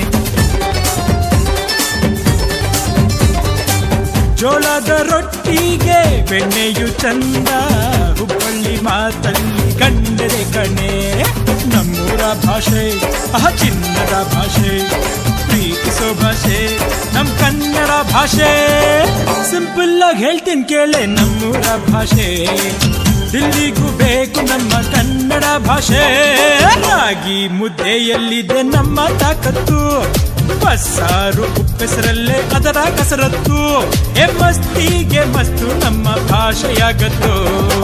ಜೋಳದ ರೊಟ್ಟಿಗೆ ಬೆಣ್ಣೆಯು ಚಂದ, ಹುಬ್ಬಳ್ಳಿ ಮಾತಲ್ಲಿ ಕಂಡರೆ ಕಣೆ. ನಮ್ಮೂರ ಭಾಷೆ ಅಹ ಚಿನ್ನದ ಭಾಷೆ, ಪ್ರೀತಿಸೋ ಭಾಷೆ ನಮ್ ಕನ್ನಡ ಭಾಷೆ. ಸಿಂಪಲ್ ಆಗಿ ಹೇಳ್ತೀನಿ ಕೇಳೆ ನಮ್ಮೂರ ಭಾಷೆ. ದಿಲ್ಲಿಗೂ ಬೇಕು ನಮ್ಮ ಕನ್ನಡ ಭಾಷೆ. ರಾಗಿ ಮುದ್ದೆಯಲ್ಲಿದೆ ನಮ್ಮ ತಾಕತ್ತು, ಬಸ್ಸಾರು ಉಪ್ಪೆಸರಲ್ಲೇ ಅದರ ಕಸರತ್ತು. ಎ ಮಸ್ತಿಗೆ ಮಸ್ತು ನಮ್ಮ ಭಾಷೆಯ ಗತ್ತು.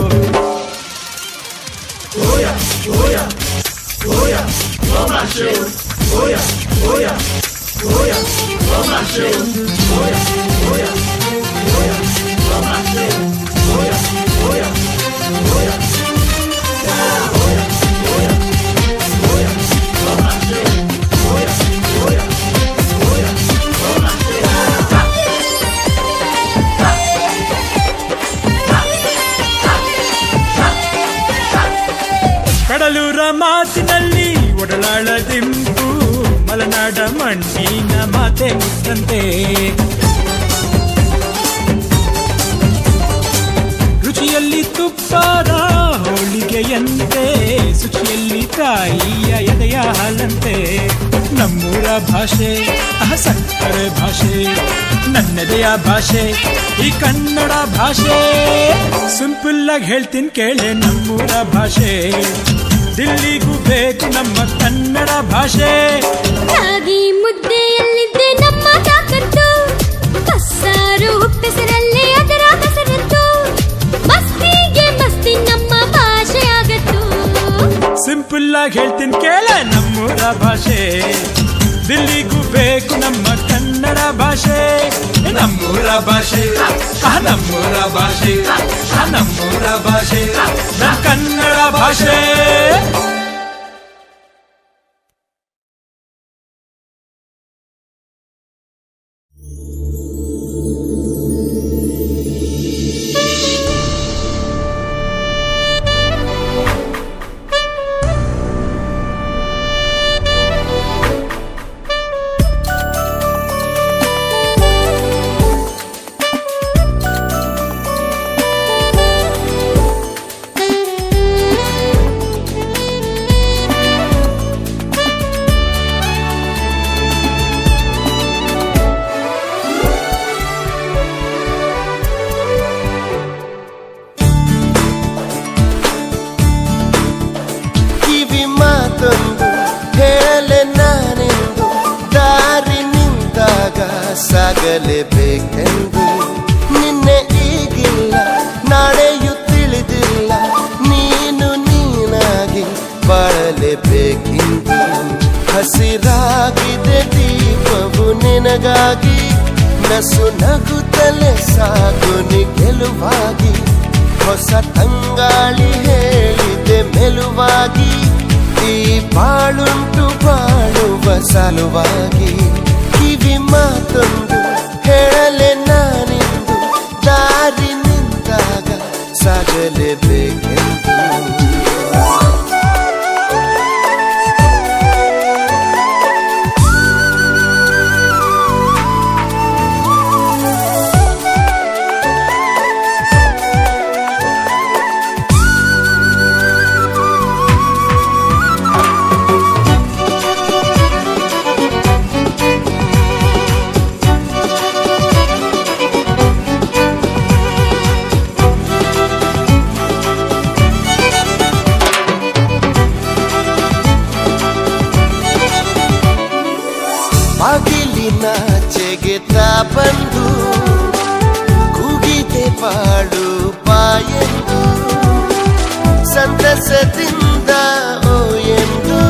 ಓಯ ಓಯ ಓಯ ಓಮಾಶೆ ಓಯ ಓಯ ಓಯ ಓಮಾಶೆ ಓಯ ಓಯ ಓಯ ಓಮಾಶೆ ಓಯ ಓಯ ಓಯ ಕಡಲೂರ ಮಾತಿನಲ್ಲಿ ಒಡಲಾಳ ದಿಂಪು, ಮಲೆನಾಡ ಮಣ್ಣಿನ ಮಾತೆ ಮುತ್ತಂತೆ. ರುಚಿಯಲ್ಲಿ ತುಪ್ಪದ ಹೋಳಿಗೆಯಂತೆ, ಶುಚಿಯಲ್ಲಿ ತಾಯಿಯ ಎದೆಯ ಹಾಲಂತೆ. ನಮ್ಮೂರ ಭಾಷೆ ಅಹ ಸಕ್ಕರೆ ಭಾಷೆ, ನನ್ನೆದೆಯ ಭಾಷೆ ಈ ಕನ್ನಡ ಭಾಷೆ. ಸಿಂಪಲ್ ಆಗಿ ಹೇಳ್ತೀನಿ ಕೇಳೆ ನಮ್ಮೂರ ಭಾಷೆ. ದಿಲ್ಲಿಗೂ ಬೇಕು ನಮ್ಮ ಕನ್ನಡ ಭಾಷೆ. ರಾಗಿ ಮುದ್ದೆಯಲ್ಲಿದ್ದೆ ನಮ್ಮ ತಾಕತ್ತು, ಬಸ್ಸಾರು ಉಪ್ಪೆಸರಲ್ಲೇ ಅದರ ಕಸರತ್ತು. ಮಸ್ತಿಗೆ ಮಸ್ತಿ ನಮ್ಮ ಭಾಷೆ ಆಗತ್ತು. ಸಿಂಪಲ್ ಆಗಿ ಹೇಳ್ತೀನಿ ಕೇಳೆ ನಮ್ಮೂರ ಭಾಷೆ. ದಿಲ್ಲಿಗೂ ಬೇಕು ಭಾಷೆ ನಮ್ಮೂರ ಭಾಷೆ ನಮ್ಮೂರ ಭಾಷೆ ನಮ್ಮೂರ ಭಾಷೆ ನಮ್ಮ ಕನ್ನಡ ಭಾಷೆ. ಸಾಗಲೇಬೇಕೆಂದು ನಿನ್ನೆ ಈಗಿಲ್ಲ ನಾಳೆಯೂ ತಿಳಿದಿಲ್ಲ ನೀನು ನೀನಾಗಿ ಬಾಳಲೇಬೇಕೆಂದು ಹಸಿರಾಗಿದೆ ದೀಪವು ನಿನಗಾಗಿ ನಸು ನಗುತ್ತಲೇ ಸಾಗು ನಿ ಗೆಲುವಾಗಿ ಹೊಸ ತಂಗಾಳಿ ಹೇಳಿದೆ ಮೆಲುವಾಗಿ ಈ ಬಾಳುಂಟು ಬಾಳುವ ಸಲುವಾಗಿ ಕಿವಿ ಮಾತೊಂದು ಹೇಳಲೆ ನಾನಿಂದು ದಾರಿ ನಿಂತಾಗ ಸಾಗಲೇಬೇಕೆಂದು ನಾಚೆಗೆ ತಾ ಬಂದು ಕೂಗಿದೆ ಬಾಳು ಬಾಯೆಂದು ಸಂತಸದಿಂದ ಓ ಎಂದು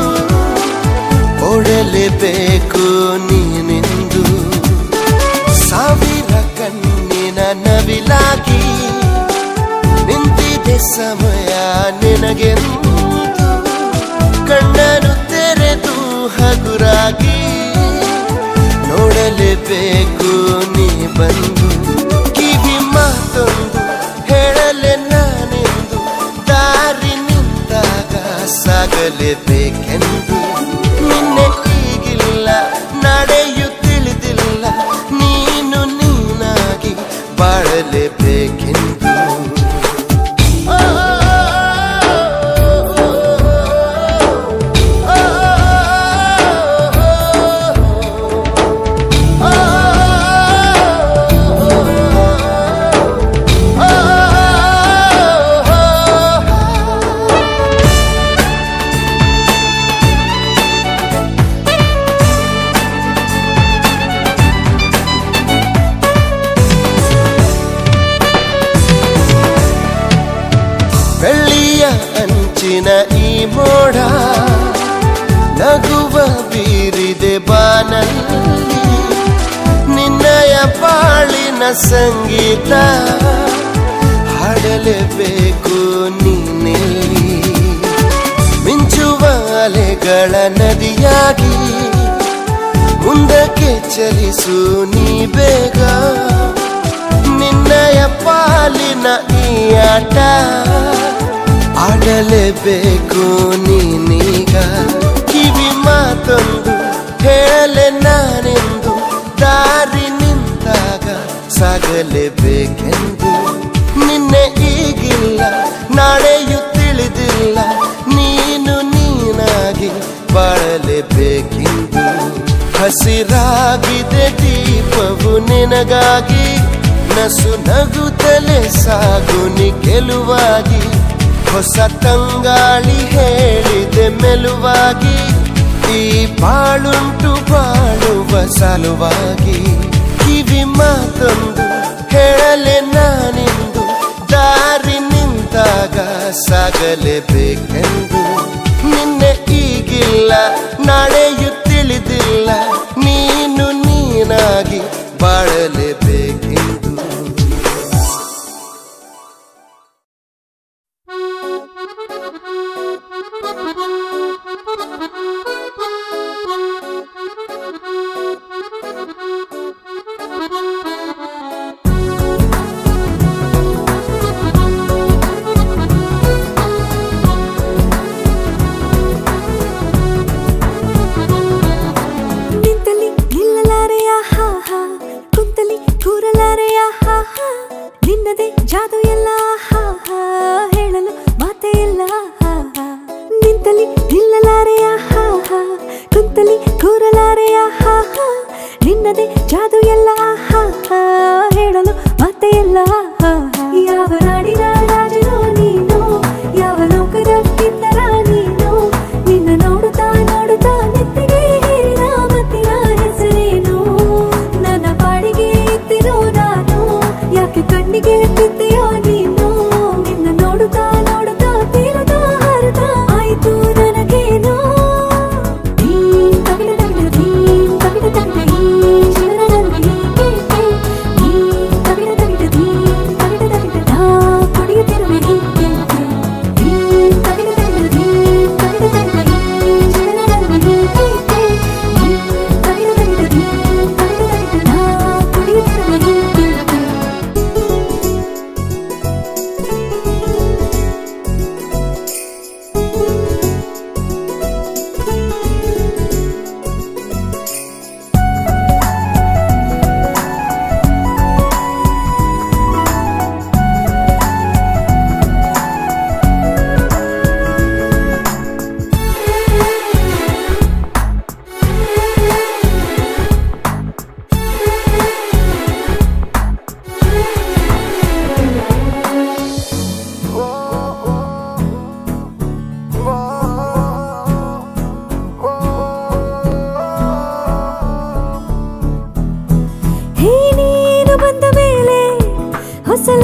ಓಡಲೇಬೇಕು ನೀನೆಂದು ಸಾವಿರ ಕಣ್ಣಿನ ನವಿಲಾಗಿ ನಿಂತಿದೆ ಸಮಯ ನಿನಗೆಂದು ಕಣ್ಣನು ತೆರೆದು ಹಗುರಾಗಿ ನೋಡಲೇಬೇಕು ನೀ ಬಂದು ಕಿವಿ ಮಾತೊಂದು ಹೇಳಲೆ ನಾನೆಂದು ದಾರಿ ನಿಂತಾಗ ಸಾಗಲೇಬೇಕೆಂದು ನಿನ್ನೆ ಈಗಿಲ್ಲ ನಾಳೆಯೂ ತಿಳಿದಿಲ್ಲ ನೀನು ನೀನಾಗಿ ಬಾಳಲೇಬೇಕೆಂದು ಈ ಮೋಡ ನಗುವ ಬೀರಿದೆ ಬಾನಲ್ಲಿ ನಿನ್ನಯ ಬಾಳಿನ ಸಂಗೀತ ಹಾಡಲೇಬೇಕು ನೀನೆಲ್ಲಿ ಮಿಂಚುವ ಅಲೆಗಳ ನದಿಯಾಗಿ ಮುಂದಕ್ಕೆ ಚಲಿಸು ನೀ ಬೇಗ ನಿನ್ನಯ ಪಾಲಿನ ಈ ಆಟ ಆಡಲೇಬೇಕು ನೀನೀಗ ಕಿವಿ ಮಾತೊಂದು ಹೇಳಲೆ ನಾನೆಂದು ದಾರಿ ನಿಂತಾಗ ಸಾಗಲೇಬೇಕೆಂದು ನಿನ್ನೆ ಈಗಿಲ್ಲ ನಾಳೆಯೂ ತಿಳಿದಿಲ್ಲ ನೀನು ನೀನಾಗಿ ಬಾಳಲೇಬೇಕೆಂದು ಹಸಿರಾಗಿದೆ ದೀಪವು ನಿನಗಾಗಿ ನಸು ನಗುತ್ತಲೇ ಸಾಗು ನಿ ಗೆಲುವಾಗಿ ಹೊಸ ತಂಗಾಳಿ ಹೇಳಿದೆ ಮೆಲುವಾಗಿ ಈ ಬಾಳುಂಟು ಬಾಳುವ ಸಲುವಾಗಿ ಕಿವಿ ಮಾತೊಂದು ಹೇಳಲೆ ನಾನಿಂದು ದಾರಿ ನಿಂತಾಗ ಸಾಗಲೇಬೇಕೆಂದು ನಿನ್ನೆ ಈಗಿಲ್ಲ ನಾಳೆಯೂ ತಿಳಿದಿಲ್ಲ ನೀನು ನೀನಾಗಿ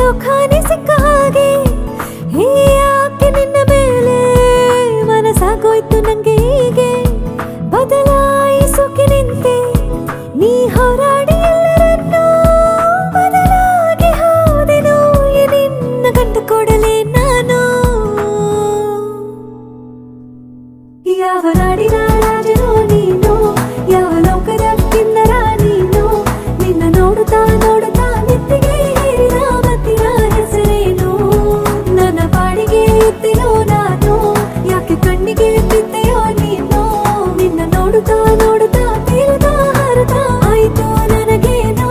ಧೋಖಾನೆ ಸಿಕ್ಕ ಹಾಗೆ ಹೇ ಯಾಕೆ ನಿನ್ನ ಮೇಲೆ ಮನಸ್ಸಾಗೋಯ್ತು ನಂಗೆ ಹೀಗೆ ಬದಲಾಯಿಸೋಕೆ ನಿಂತೆ ನೀ ಹೋರಾಡಿ ಎಲ್ಲರನ್ನೂ ಬದಲಾಗಿ ಹೋದೆನು ನಿನ್ನ ಗಂಟು ಕೊಡಲೇ ನಾನು ಯಾವ ನಾಡಿನ ರಾಜನೋ ನೀನು ಯಾವ ಲೋಕದ ಕಿನ್ನರ ನೀನು ನಿನ್ನ ನೋಡುತ್ತಾ ನೋಡುತ್ತಾ ನಿತ್ತಿಗೆ ಹೇರಿದ ಮತ್ತಿನ ಹೆಸರೇನು ನನ್ನ ಪಾಡಿಗೆ ಇದ್ದೆನೋ ನಾನು ಯಾಕೆ ಕಣ್ಣಿಗೆ ಬಿದ್ದೆಯೋ ನೀನು ನಿನ್ನ ನೋಡುತ್ತಾ ನೋಡುತ್ತಾ ತೇಲುತ್ತಾ ಹಾರುತ್ತಾ ಆಯ್ತು ನನಗೇನೋ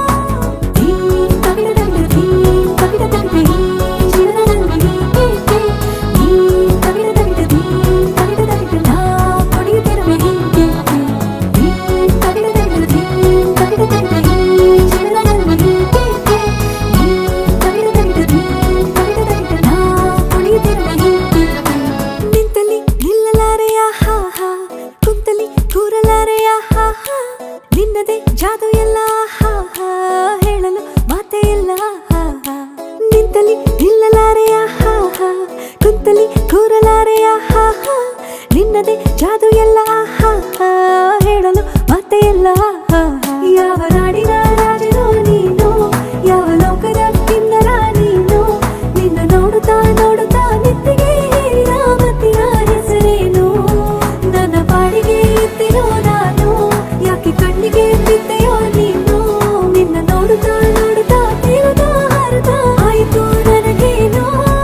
ನಿಂತಲಿ ನಿಲ್ಲಲಾರೆಯ ಹಾ ಹಾ ಕುಂತಲಿ ಕೂರಲಾರೆಯ ಹಾ ಹಾ ನಿನ್ನದೇ ಜಾದು ಎಲ್ಲ ಹಾ ಹಾ ಹೇಳಲು ಮಾತೇ ಇಲ್ಲ ಹಾ ಹಾ ನಿಂತಲಿ ನಿಲ್ಲಲಾರೆಯ ಹಾ ಹಾ ಕುಂತಲಿ ಕೂರಲಾರೆಯ ಹಾ ಹಾ ನಿನ್ನದೇ ಜಾದು ಎಲ್ಲ ಹಾ ಹಾ ಹೇಳಲು ಮಾತೇ ಇಲ್ಲ ಹಾ ಹಾ ಯಾವ ನಾಡಿನ ರಾಜನೋ ನೀನು ಯಾವ ಲೋಕದ ಕಿನ್ನರ ನೀನು ನಿನ್ನ ನೋಡುತ್ತಾ ನೋಡುತ್ತಾ ನಿತ್ತಿಗೆ ಹೇರಿದ ಮತ್ತಿನ ಹೆಸರೇನು ನನ್ನ ಪಾಡಿಗೆ ಇದ್ದೆನೋ ನಾನು ಯಾಕೆ ಕಣ್ಣಿಗೆ ಬಿದ್ದೆಯೋ ನೀನು ನಿನ್ನ ನೋಡುತ್ತಾ ನೋಡುತ್ತಾ ತೇಲುತ್ತಾ ಹಾರುತ್ತಾ ಆಯ್ತು ನನಗೇನೋ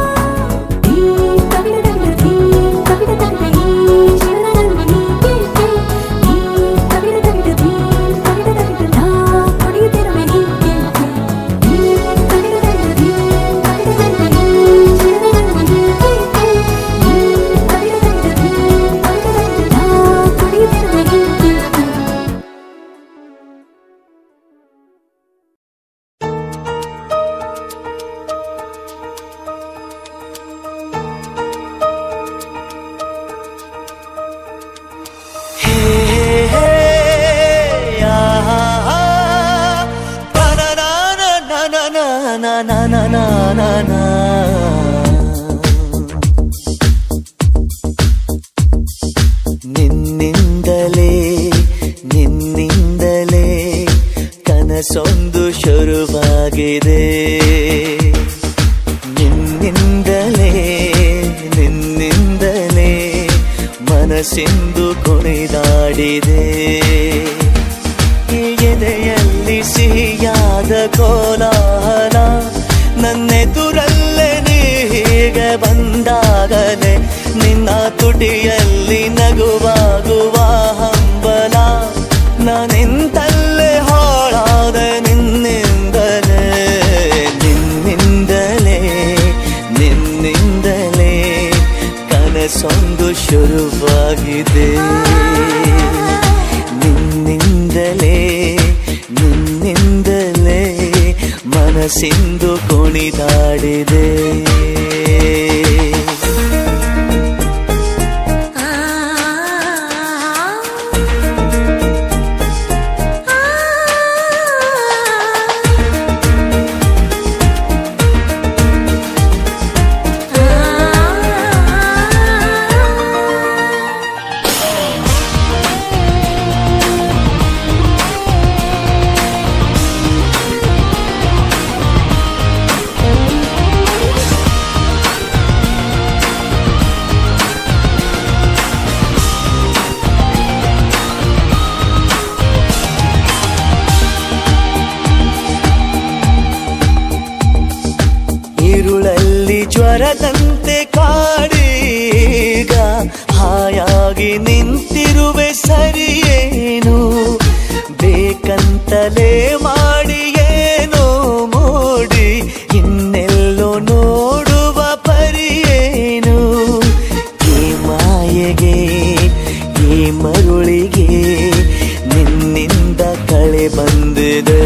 ನಿನ್ನಿಂದಲೇ ನಿನ್ನಿಂದಲೇ ಕನಸೊಂದು ಶುರುವಾಗಿದೆ ನಿನ್ನಿಂದಲೇ ನಿನ್ನಿಂದಲೇ ಮನಸ್ಸಿಂದು ಕುಣಿದಾಡಿದೆ ಎದೆಯಲ್ಲಿ ಸಿಹಿಯಾದ ಕೋಲಾಹಲ ನನ್ನೆದುರಲ್ಲೇ ನೀ ಹೀಗೆ ಬಂದಾಗಲೇ ನಿನ್ನ ತುಟಿಯಲ್ಲಿ ನಗುವಾಗುವ ಹಂಬಲ ನಾನಿಂತಲ್ಲೇ ಹಾಳಾದ ನಿನ್ನಿಂದಲೇ ನಿನ್ನಿಂದಲೇ ನಿನ್ನಿಂದಲೇ ಕನಸೊಂದು ಶುರುವಾಗಿದೆ ನಿನ್ನಿಂದಲೇ ನಿನ್ನಿಂದಲೇ ಮನಸ್ಸಿಂದು ಕುಣಿದಾಡಿದೆ ഇരുളಲ್ಲಿ ಜ್ವರದಂತೆ ಕಾಡೀಗ ಹಾಯಾಗಿ ನಿಂತಿರುವೆ ಸರಿಯೇನು ಬೇಕಂತಲೇ ಮಾಡಿ ಏನೋ ಮೋಡಿ ಇನ್ನೆಲ್ಲೋ ನೋಡುವ ಪರಿಯೇನು ಈ ಮಾಯೆಗೆ ಈ ಮರುಳಿಗೆ ನಿನ್ನಿಂದ ಕಳೆ ಬಂದಿದೆ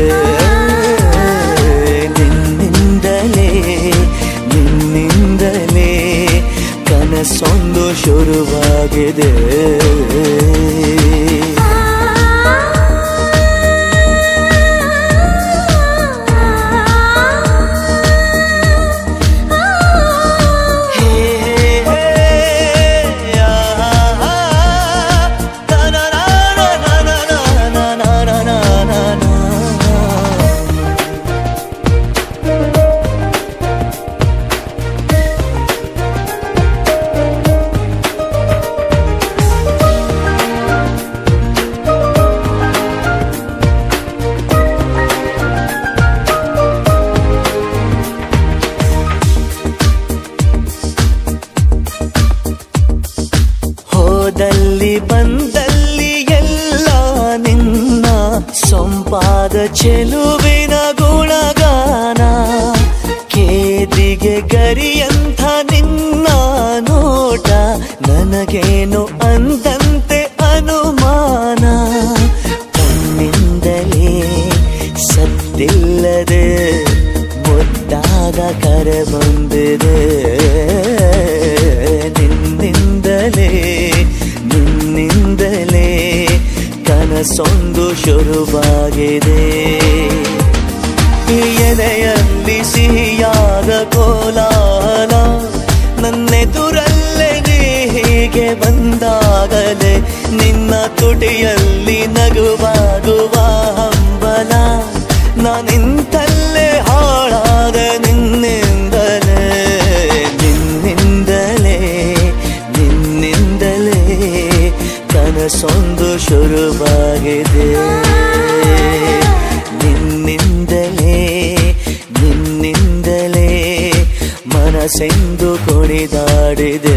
ನಿನ್ನಿಂದಲೇ ನಿನ್ನಿಂದಲೇ ಕನಸೊಂದು ಶುರುವಾಗಿದೆ ಸೊಂಪಾದ ಚೆಲುವಿನ ಗುಣಗಾನ ಕೇದಿಗೆ ಗರಿಯಂಥ ನಿನ್ನ ನೋಟ ನನಗೇನು ಅಂದಂತೆ ಅನುಮಾನ ಕಣ್ಣಿಂದಲೇ ಸದ್ದಿಲ್ಲದೆ ಮುದ್ದಾದ ಕರೆ ಬಂದಿದೆ ನಿನ್ನಿಂದಲೇ ನಿನ್ನಿಂದಲೇ ಕನಸೊಂದು ಶುರುವಾಗಿದೆ ಎದೆಯಲ್ಲಿ ಸಿಹಿಯಾದ ಕೋಲಾಹಲ ನನ್ನೆದುರಲ್ಲೇ ನೀ ಹೀಗೆ ಬಂದಾಗಲೇ ನಿನ್ನ ತುಟಿಯಲ್ಲಿ ನಗುವಾಗುವ ಹಂಬಲ ನಾನಿಂತಲ್ಲೇ ಹಾಳಾದ ನಿನ್ನಿಂದಲೇ ನಿನ್ನಿಂದಲೇ ನಿನ್ನಿಂದಲೇ ಕನಸೊಂದು ಶುರುವಾಗಿದೆ ನಿನ್ನಿಂದಲೇ ನಿನ್ನಿಂದಲೇ ಮನಸ್ಸೆಂದು ಕುಣಿದಾಡಿದೆ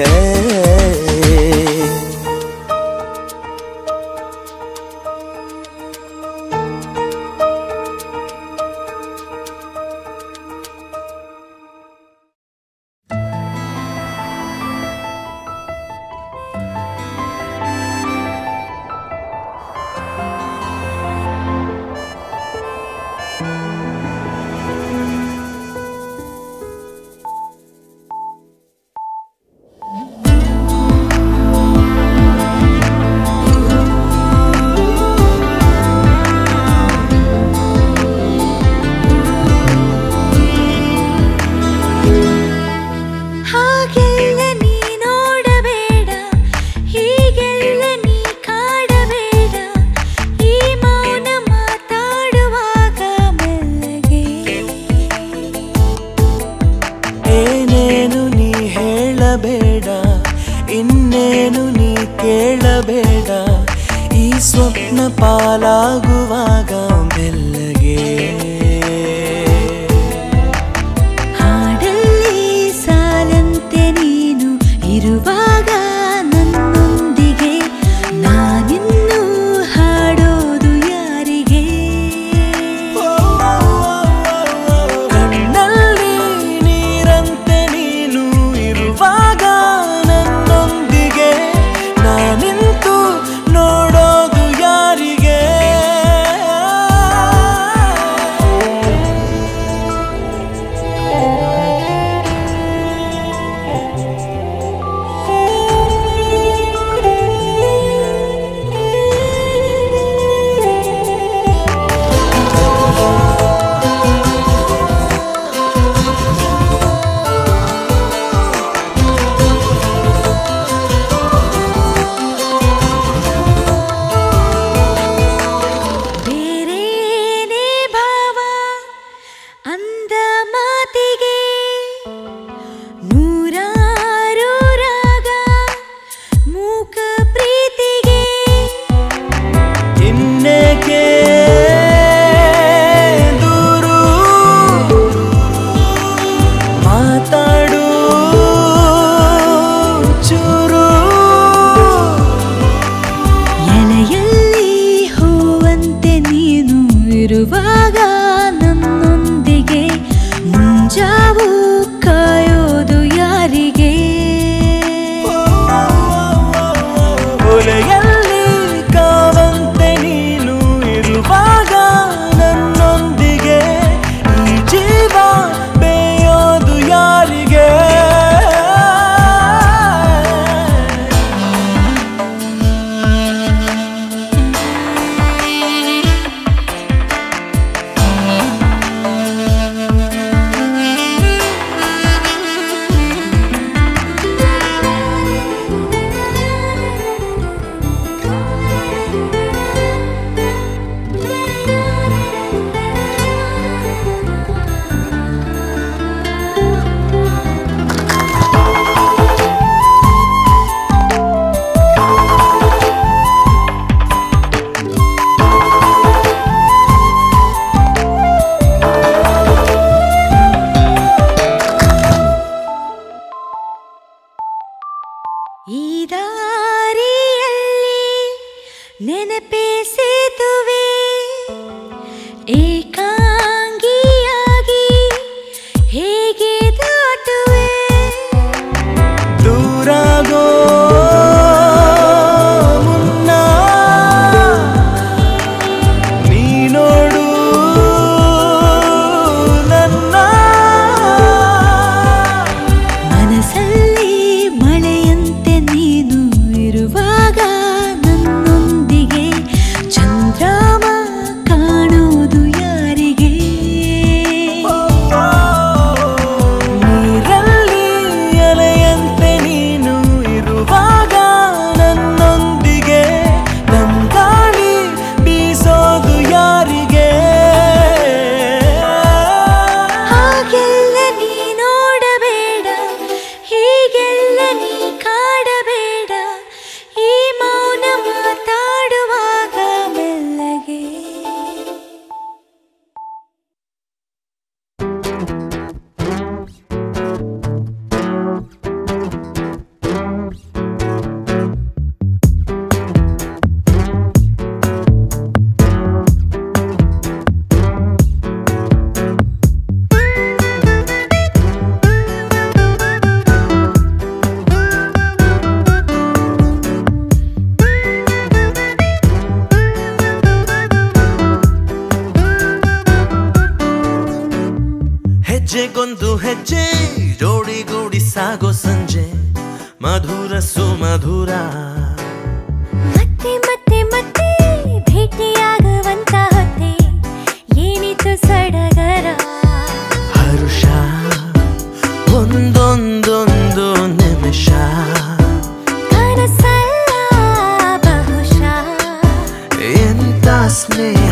ಇನ್ನೇನು ನೀ ಕೇಳಬೇಡ ಈ ಸ್ವಪ್ನ ಪಾಲಾಗುವಾಗ ಮೆಲ್ಲಗೆ ಹಾಡಲ್ಲಿ ಸಾಲಂತೆ ನೀನು ಇರುವಾಗ ನನ್ನೊಂದಿಗೆ ನಾನಿನ್ನು ಹಾಡೋದು ಯಾರಿಗೆ ಕಣ್ಣಲ್ಲಿ ನೀರಂತೆ ನೀನು ಇರುವಾಗ ನನ್ನೊಂದಿಗೆ ನಾನಿಂತು ನೋಡೋದು ಯಾರಿಗೆ ಬೇರೇನೇ ಭಾವ ಅಂದ ಮಾತಿಗೆ ನೂರಾರು ರಾಗ ಮೂಕ ಪ್ರೀತಿಗೆ ಇನ್ನೇಕೆ ದೂರು ಮಾತಾಡು ಚೂರು ಎಲೆಯಲ್ಲಿ ಹೂವಂತೆ ನೀನು ಇರುವಾಗ ನನ್ನೊಂದಿಗೆ ಮುಂಜಾವು ಕಾಯೋದು ಯಾರಿಗೆ ಒಲೆಯಲ್ಲಿ ಕಾವಂತೆ ನೀನು ಇರುವಾಗ ನನ್ನೊಂದಿಗೆ ಈ ಜೀವ ಬೇಯೋದು ಯಾರಿಗೆ ಹೆಜ್ಜೆಗೊಂದು ಹೆಜ್ಜೆ ಜೋಡಿಗೂಡಿ ಸಾಗೋ ಸಂಜೆ ಮಧುರ ಸುಮಧುರ ಮತ್ತೆ ಮತ್ತೆ ಮತ್ತೆ ಭೇಟಿಯಾಗುವಂತ ಹೊತ್ತೆ ಏನಿತು ಸಡಗರ ಹರುಷ ಒಂದೊಂದೊಂದು ನಿಮಿಷ ಕನಸಲ್ಲ ಬಹುಶಃ ಎಂತ ಸ್ನೇಹ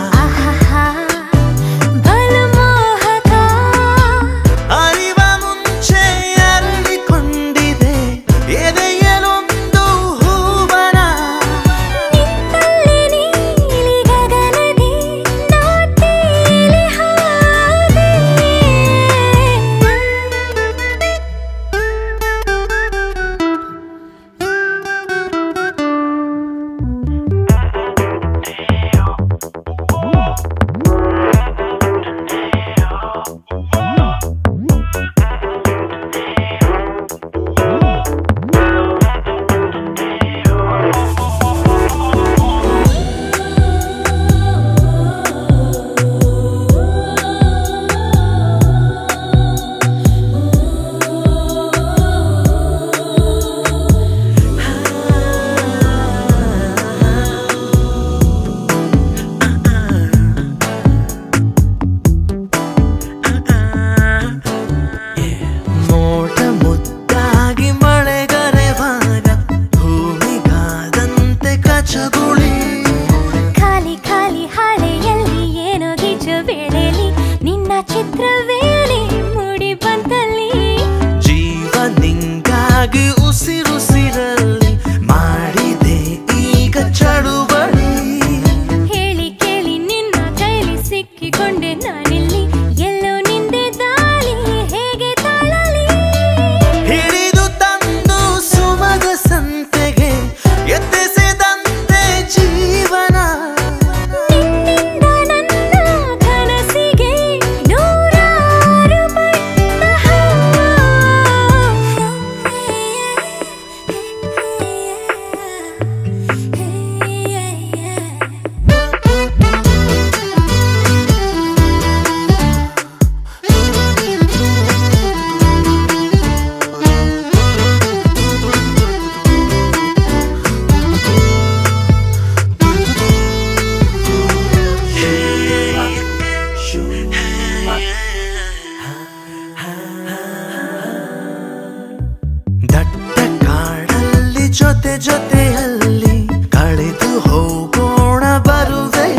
ಜೊತೆ ಜೊತೆಯಲ್ಲಿ ಕಳೆದು ಹೋಗೋಣ ಬರುವೆಯ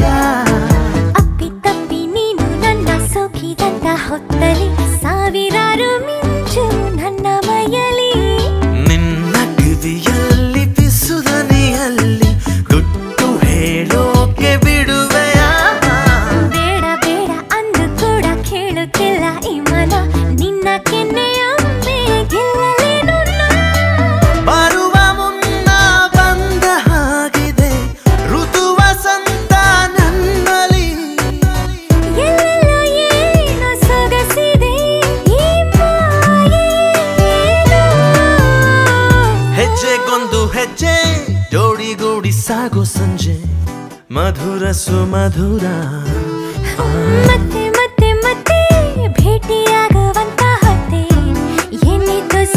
ಅಪ್ಪಿ ತಪ್ಪಿ ನೀನು ನನ್ನ ಸೋಕಿದಂತ ಹೊತ್ತಲಿ ಸಾವಿರಾರು ಮಿಂಚು ನನ್ನ ಮೈಯಲಿ ನಿನ್ನ ಕಿವಿಯಲ್ಲಿ ಪಿಸುದನಿಯಲ್ಲಿ ಗುಟ್ಟು ಹೇಳೋಕೆ ಬಿಡುವೆಯ ಬೇಡ ಬೇಡ ಅಂದು ಕೂಡ ಕೇಳುತ್ತಿಲ್ಲ ಈ ಮನ ನಿನ್ನ ಕೆನ್ನೆಯೊಮ್ಮೆ ಗೆಲ್ಲಲೇನು ಬರುವ ಮುನ್ನ ಬಂದ ಹಾಗಿದೆ ಋತು ವಸಂತ ನನ್ನಲ್ಲಿ ಎಲ್ಲೆಲ್ಲೋ ಏನೋ ಸೊಗಸಿದೆ ಈ ಮಾಯೇನು ಹೆಜ್ಜೆಗೊಂದು ಹೆಜ್ಜೆ ಜೋಡಿಗೂಡಿ ಸಾಗೋ ಸಂಜೆ ಮಧುರ ಸುಮಧುರ ಮತ್ತೆ ಮತ್ತೆ ಮತ್ತೆ ಭೇಟಿಯಾಗುವಂತ ಹೊತ್ತೆ ಏನಿತು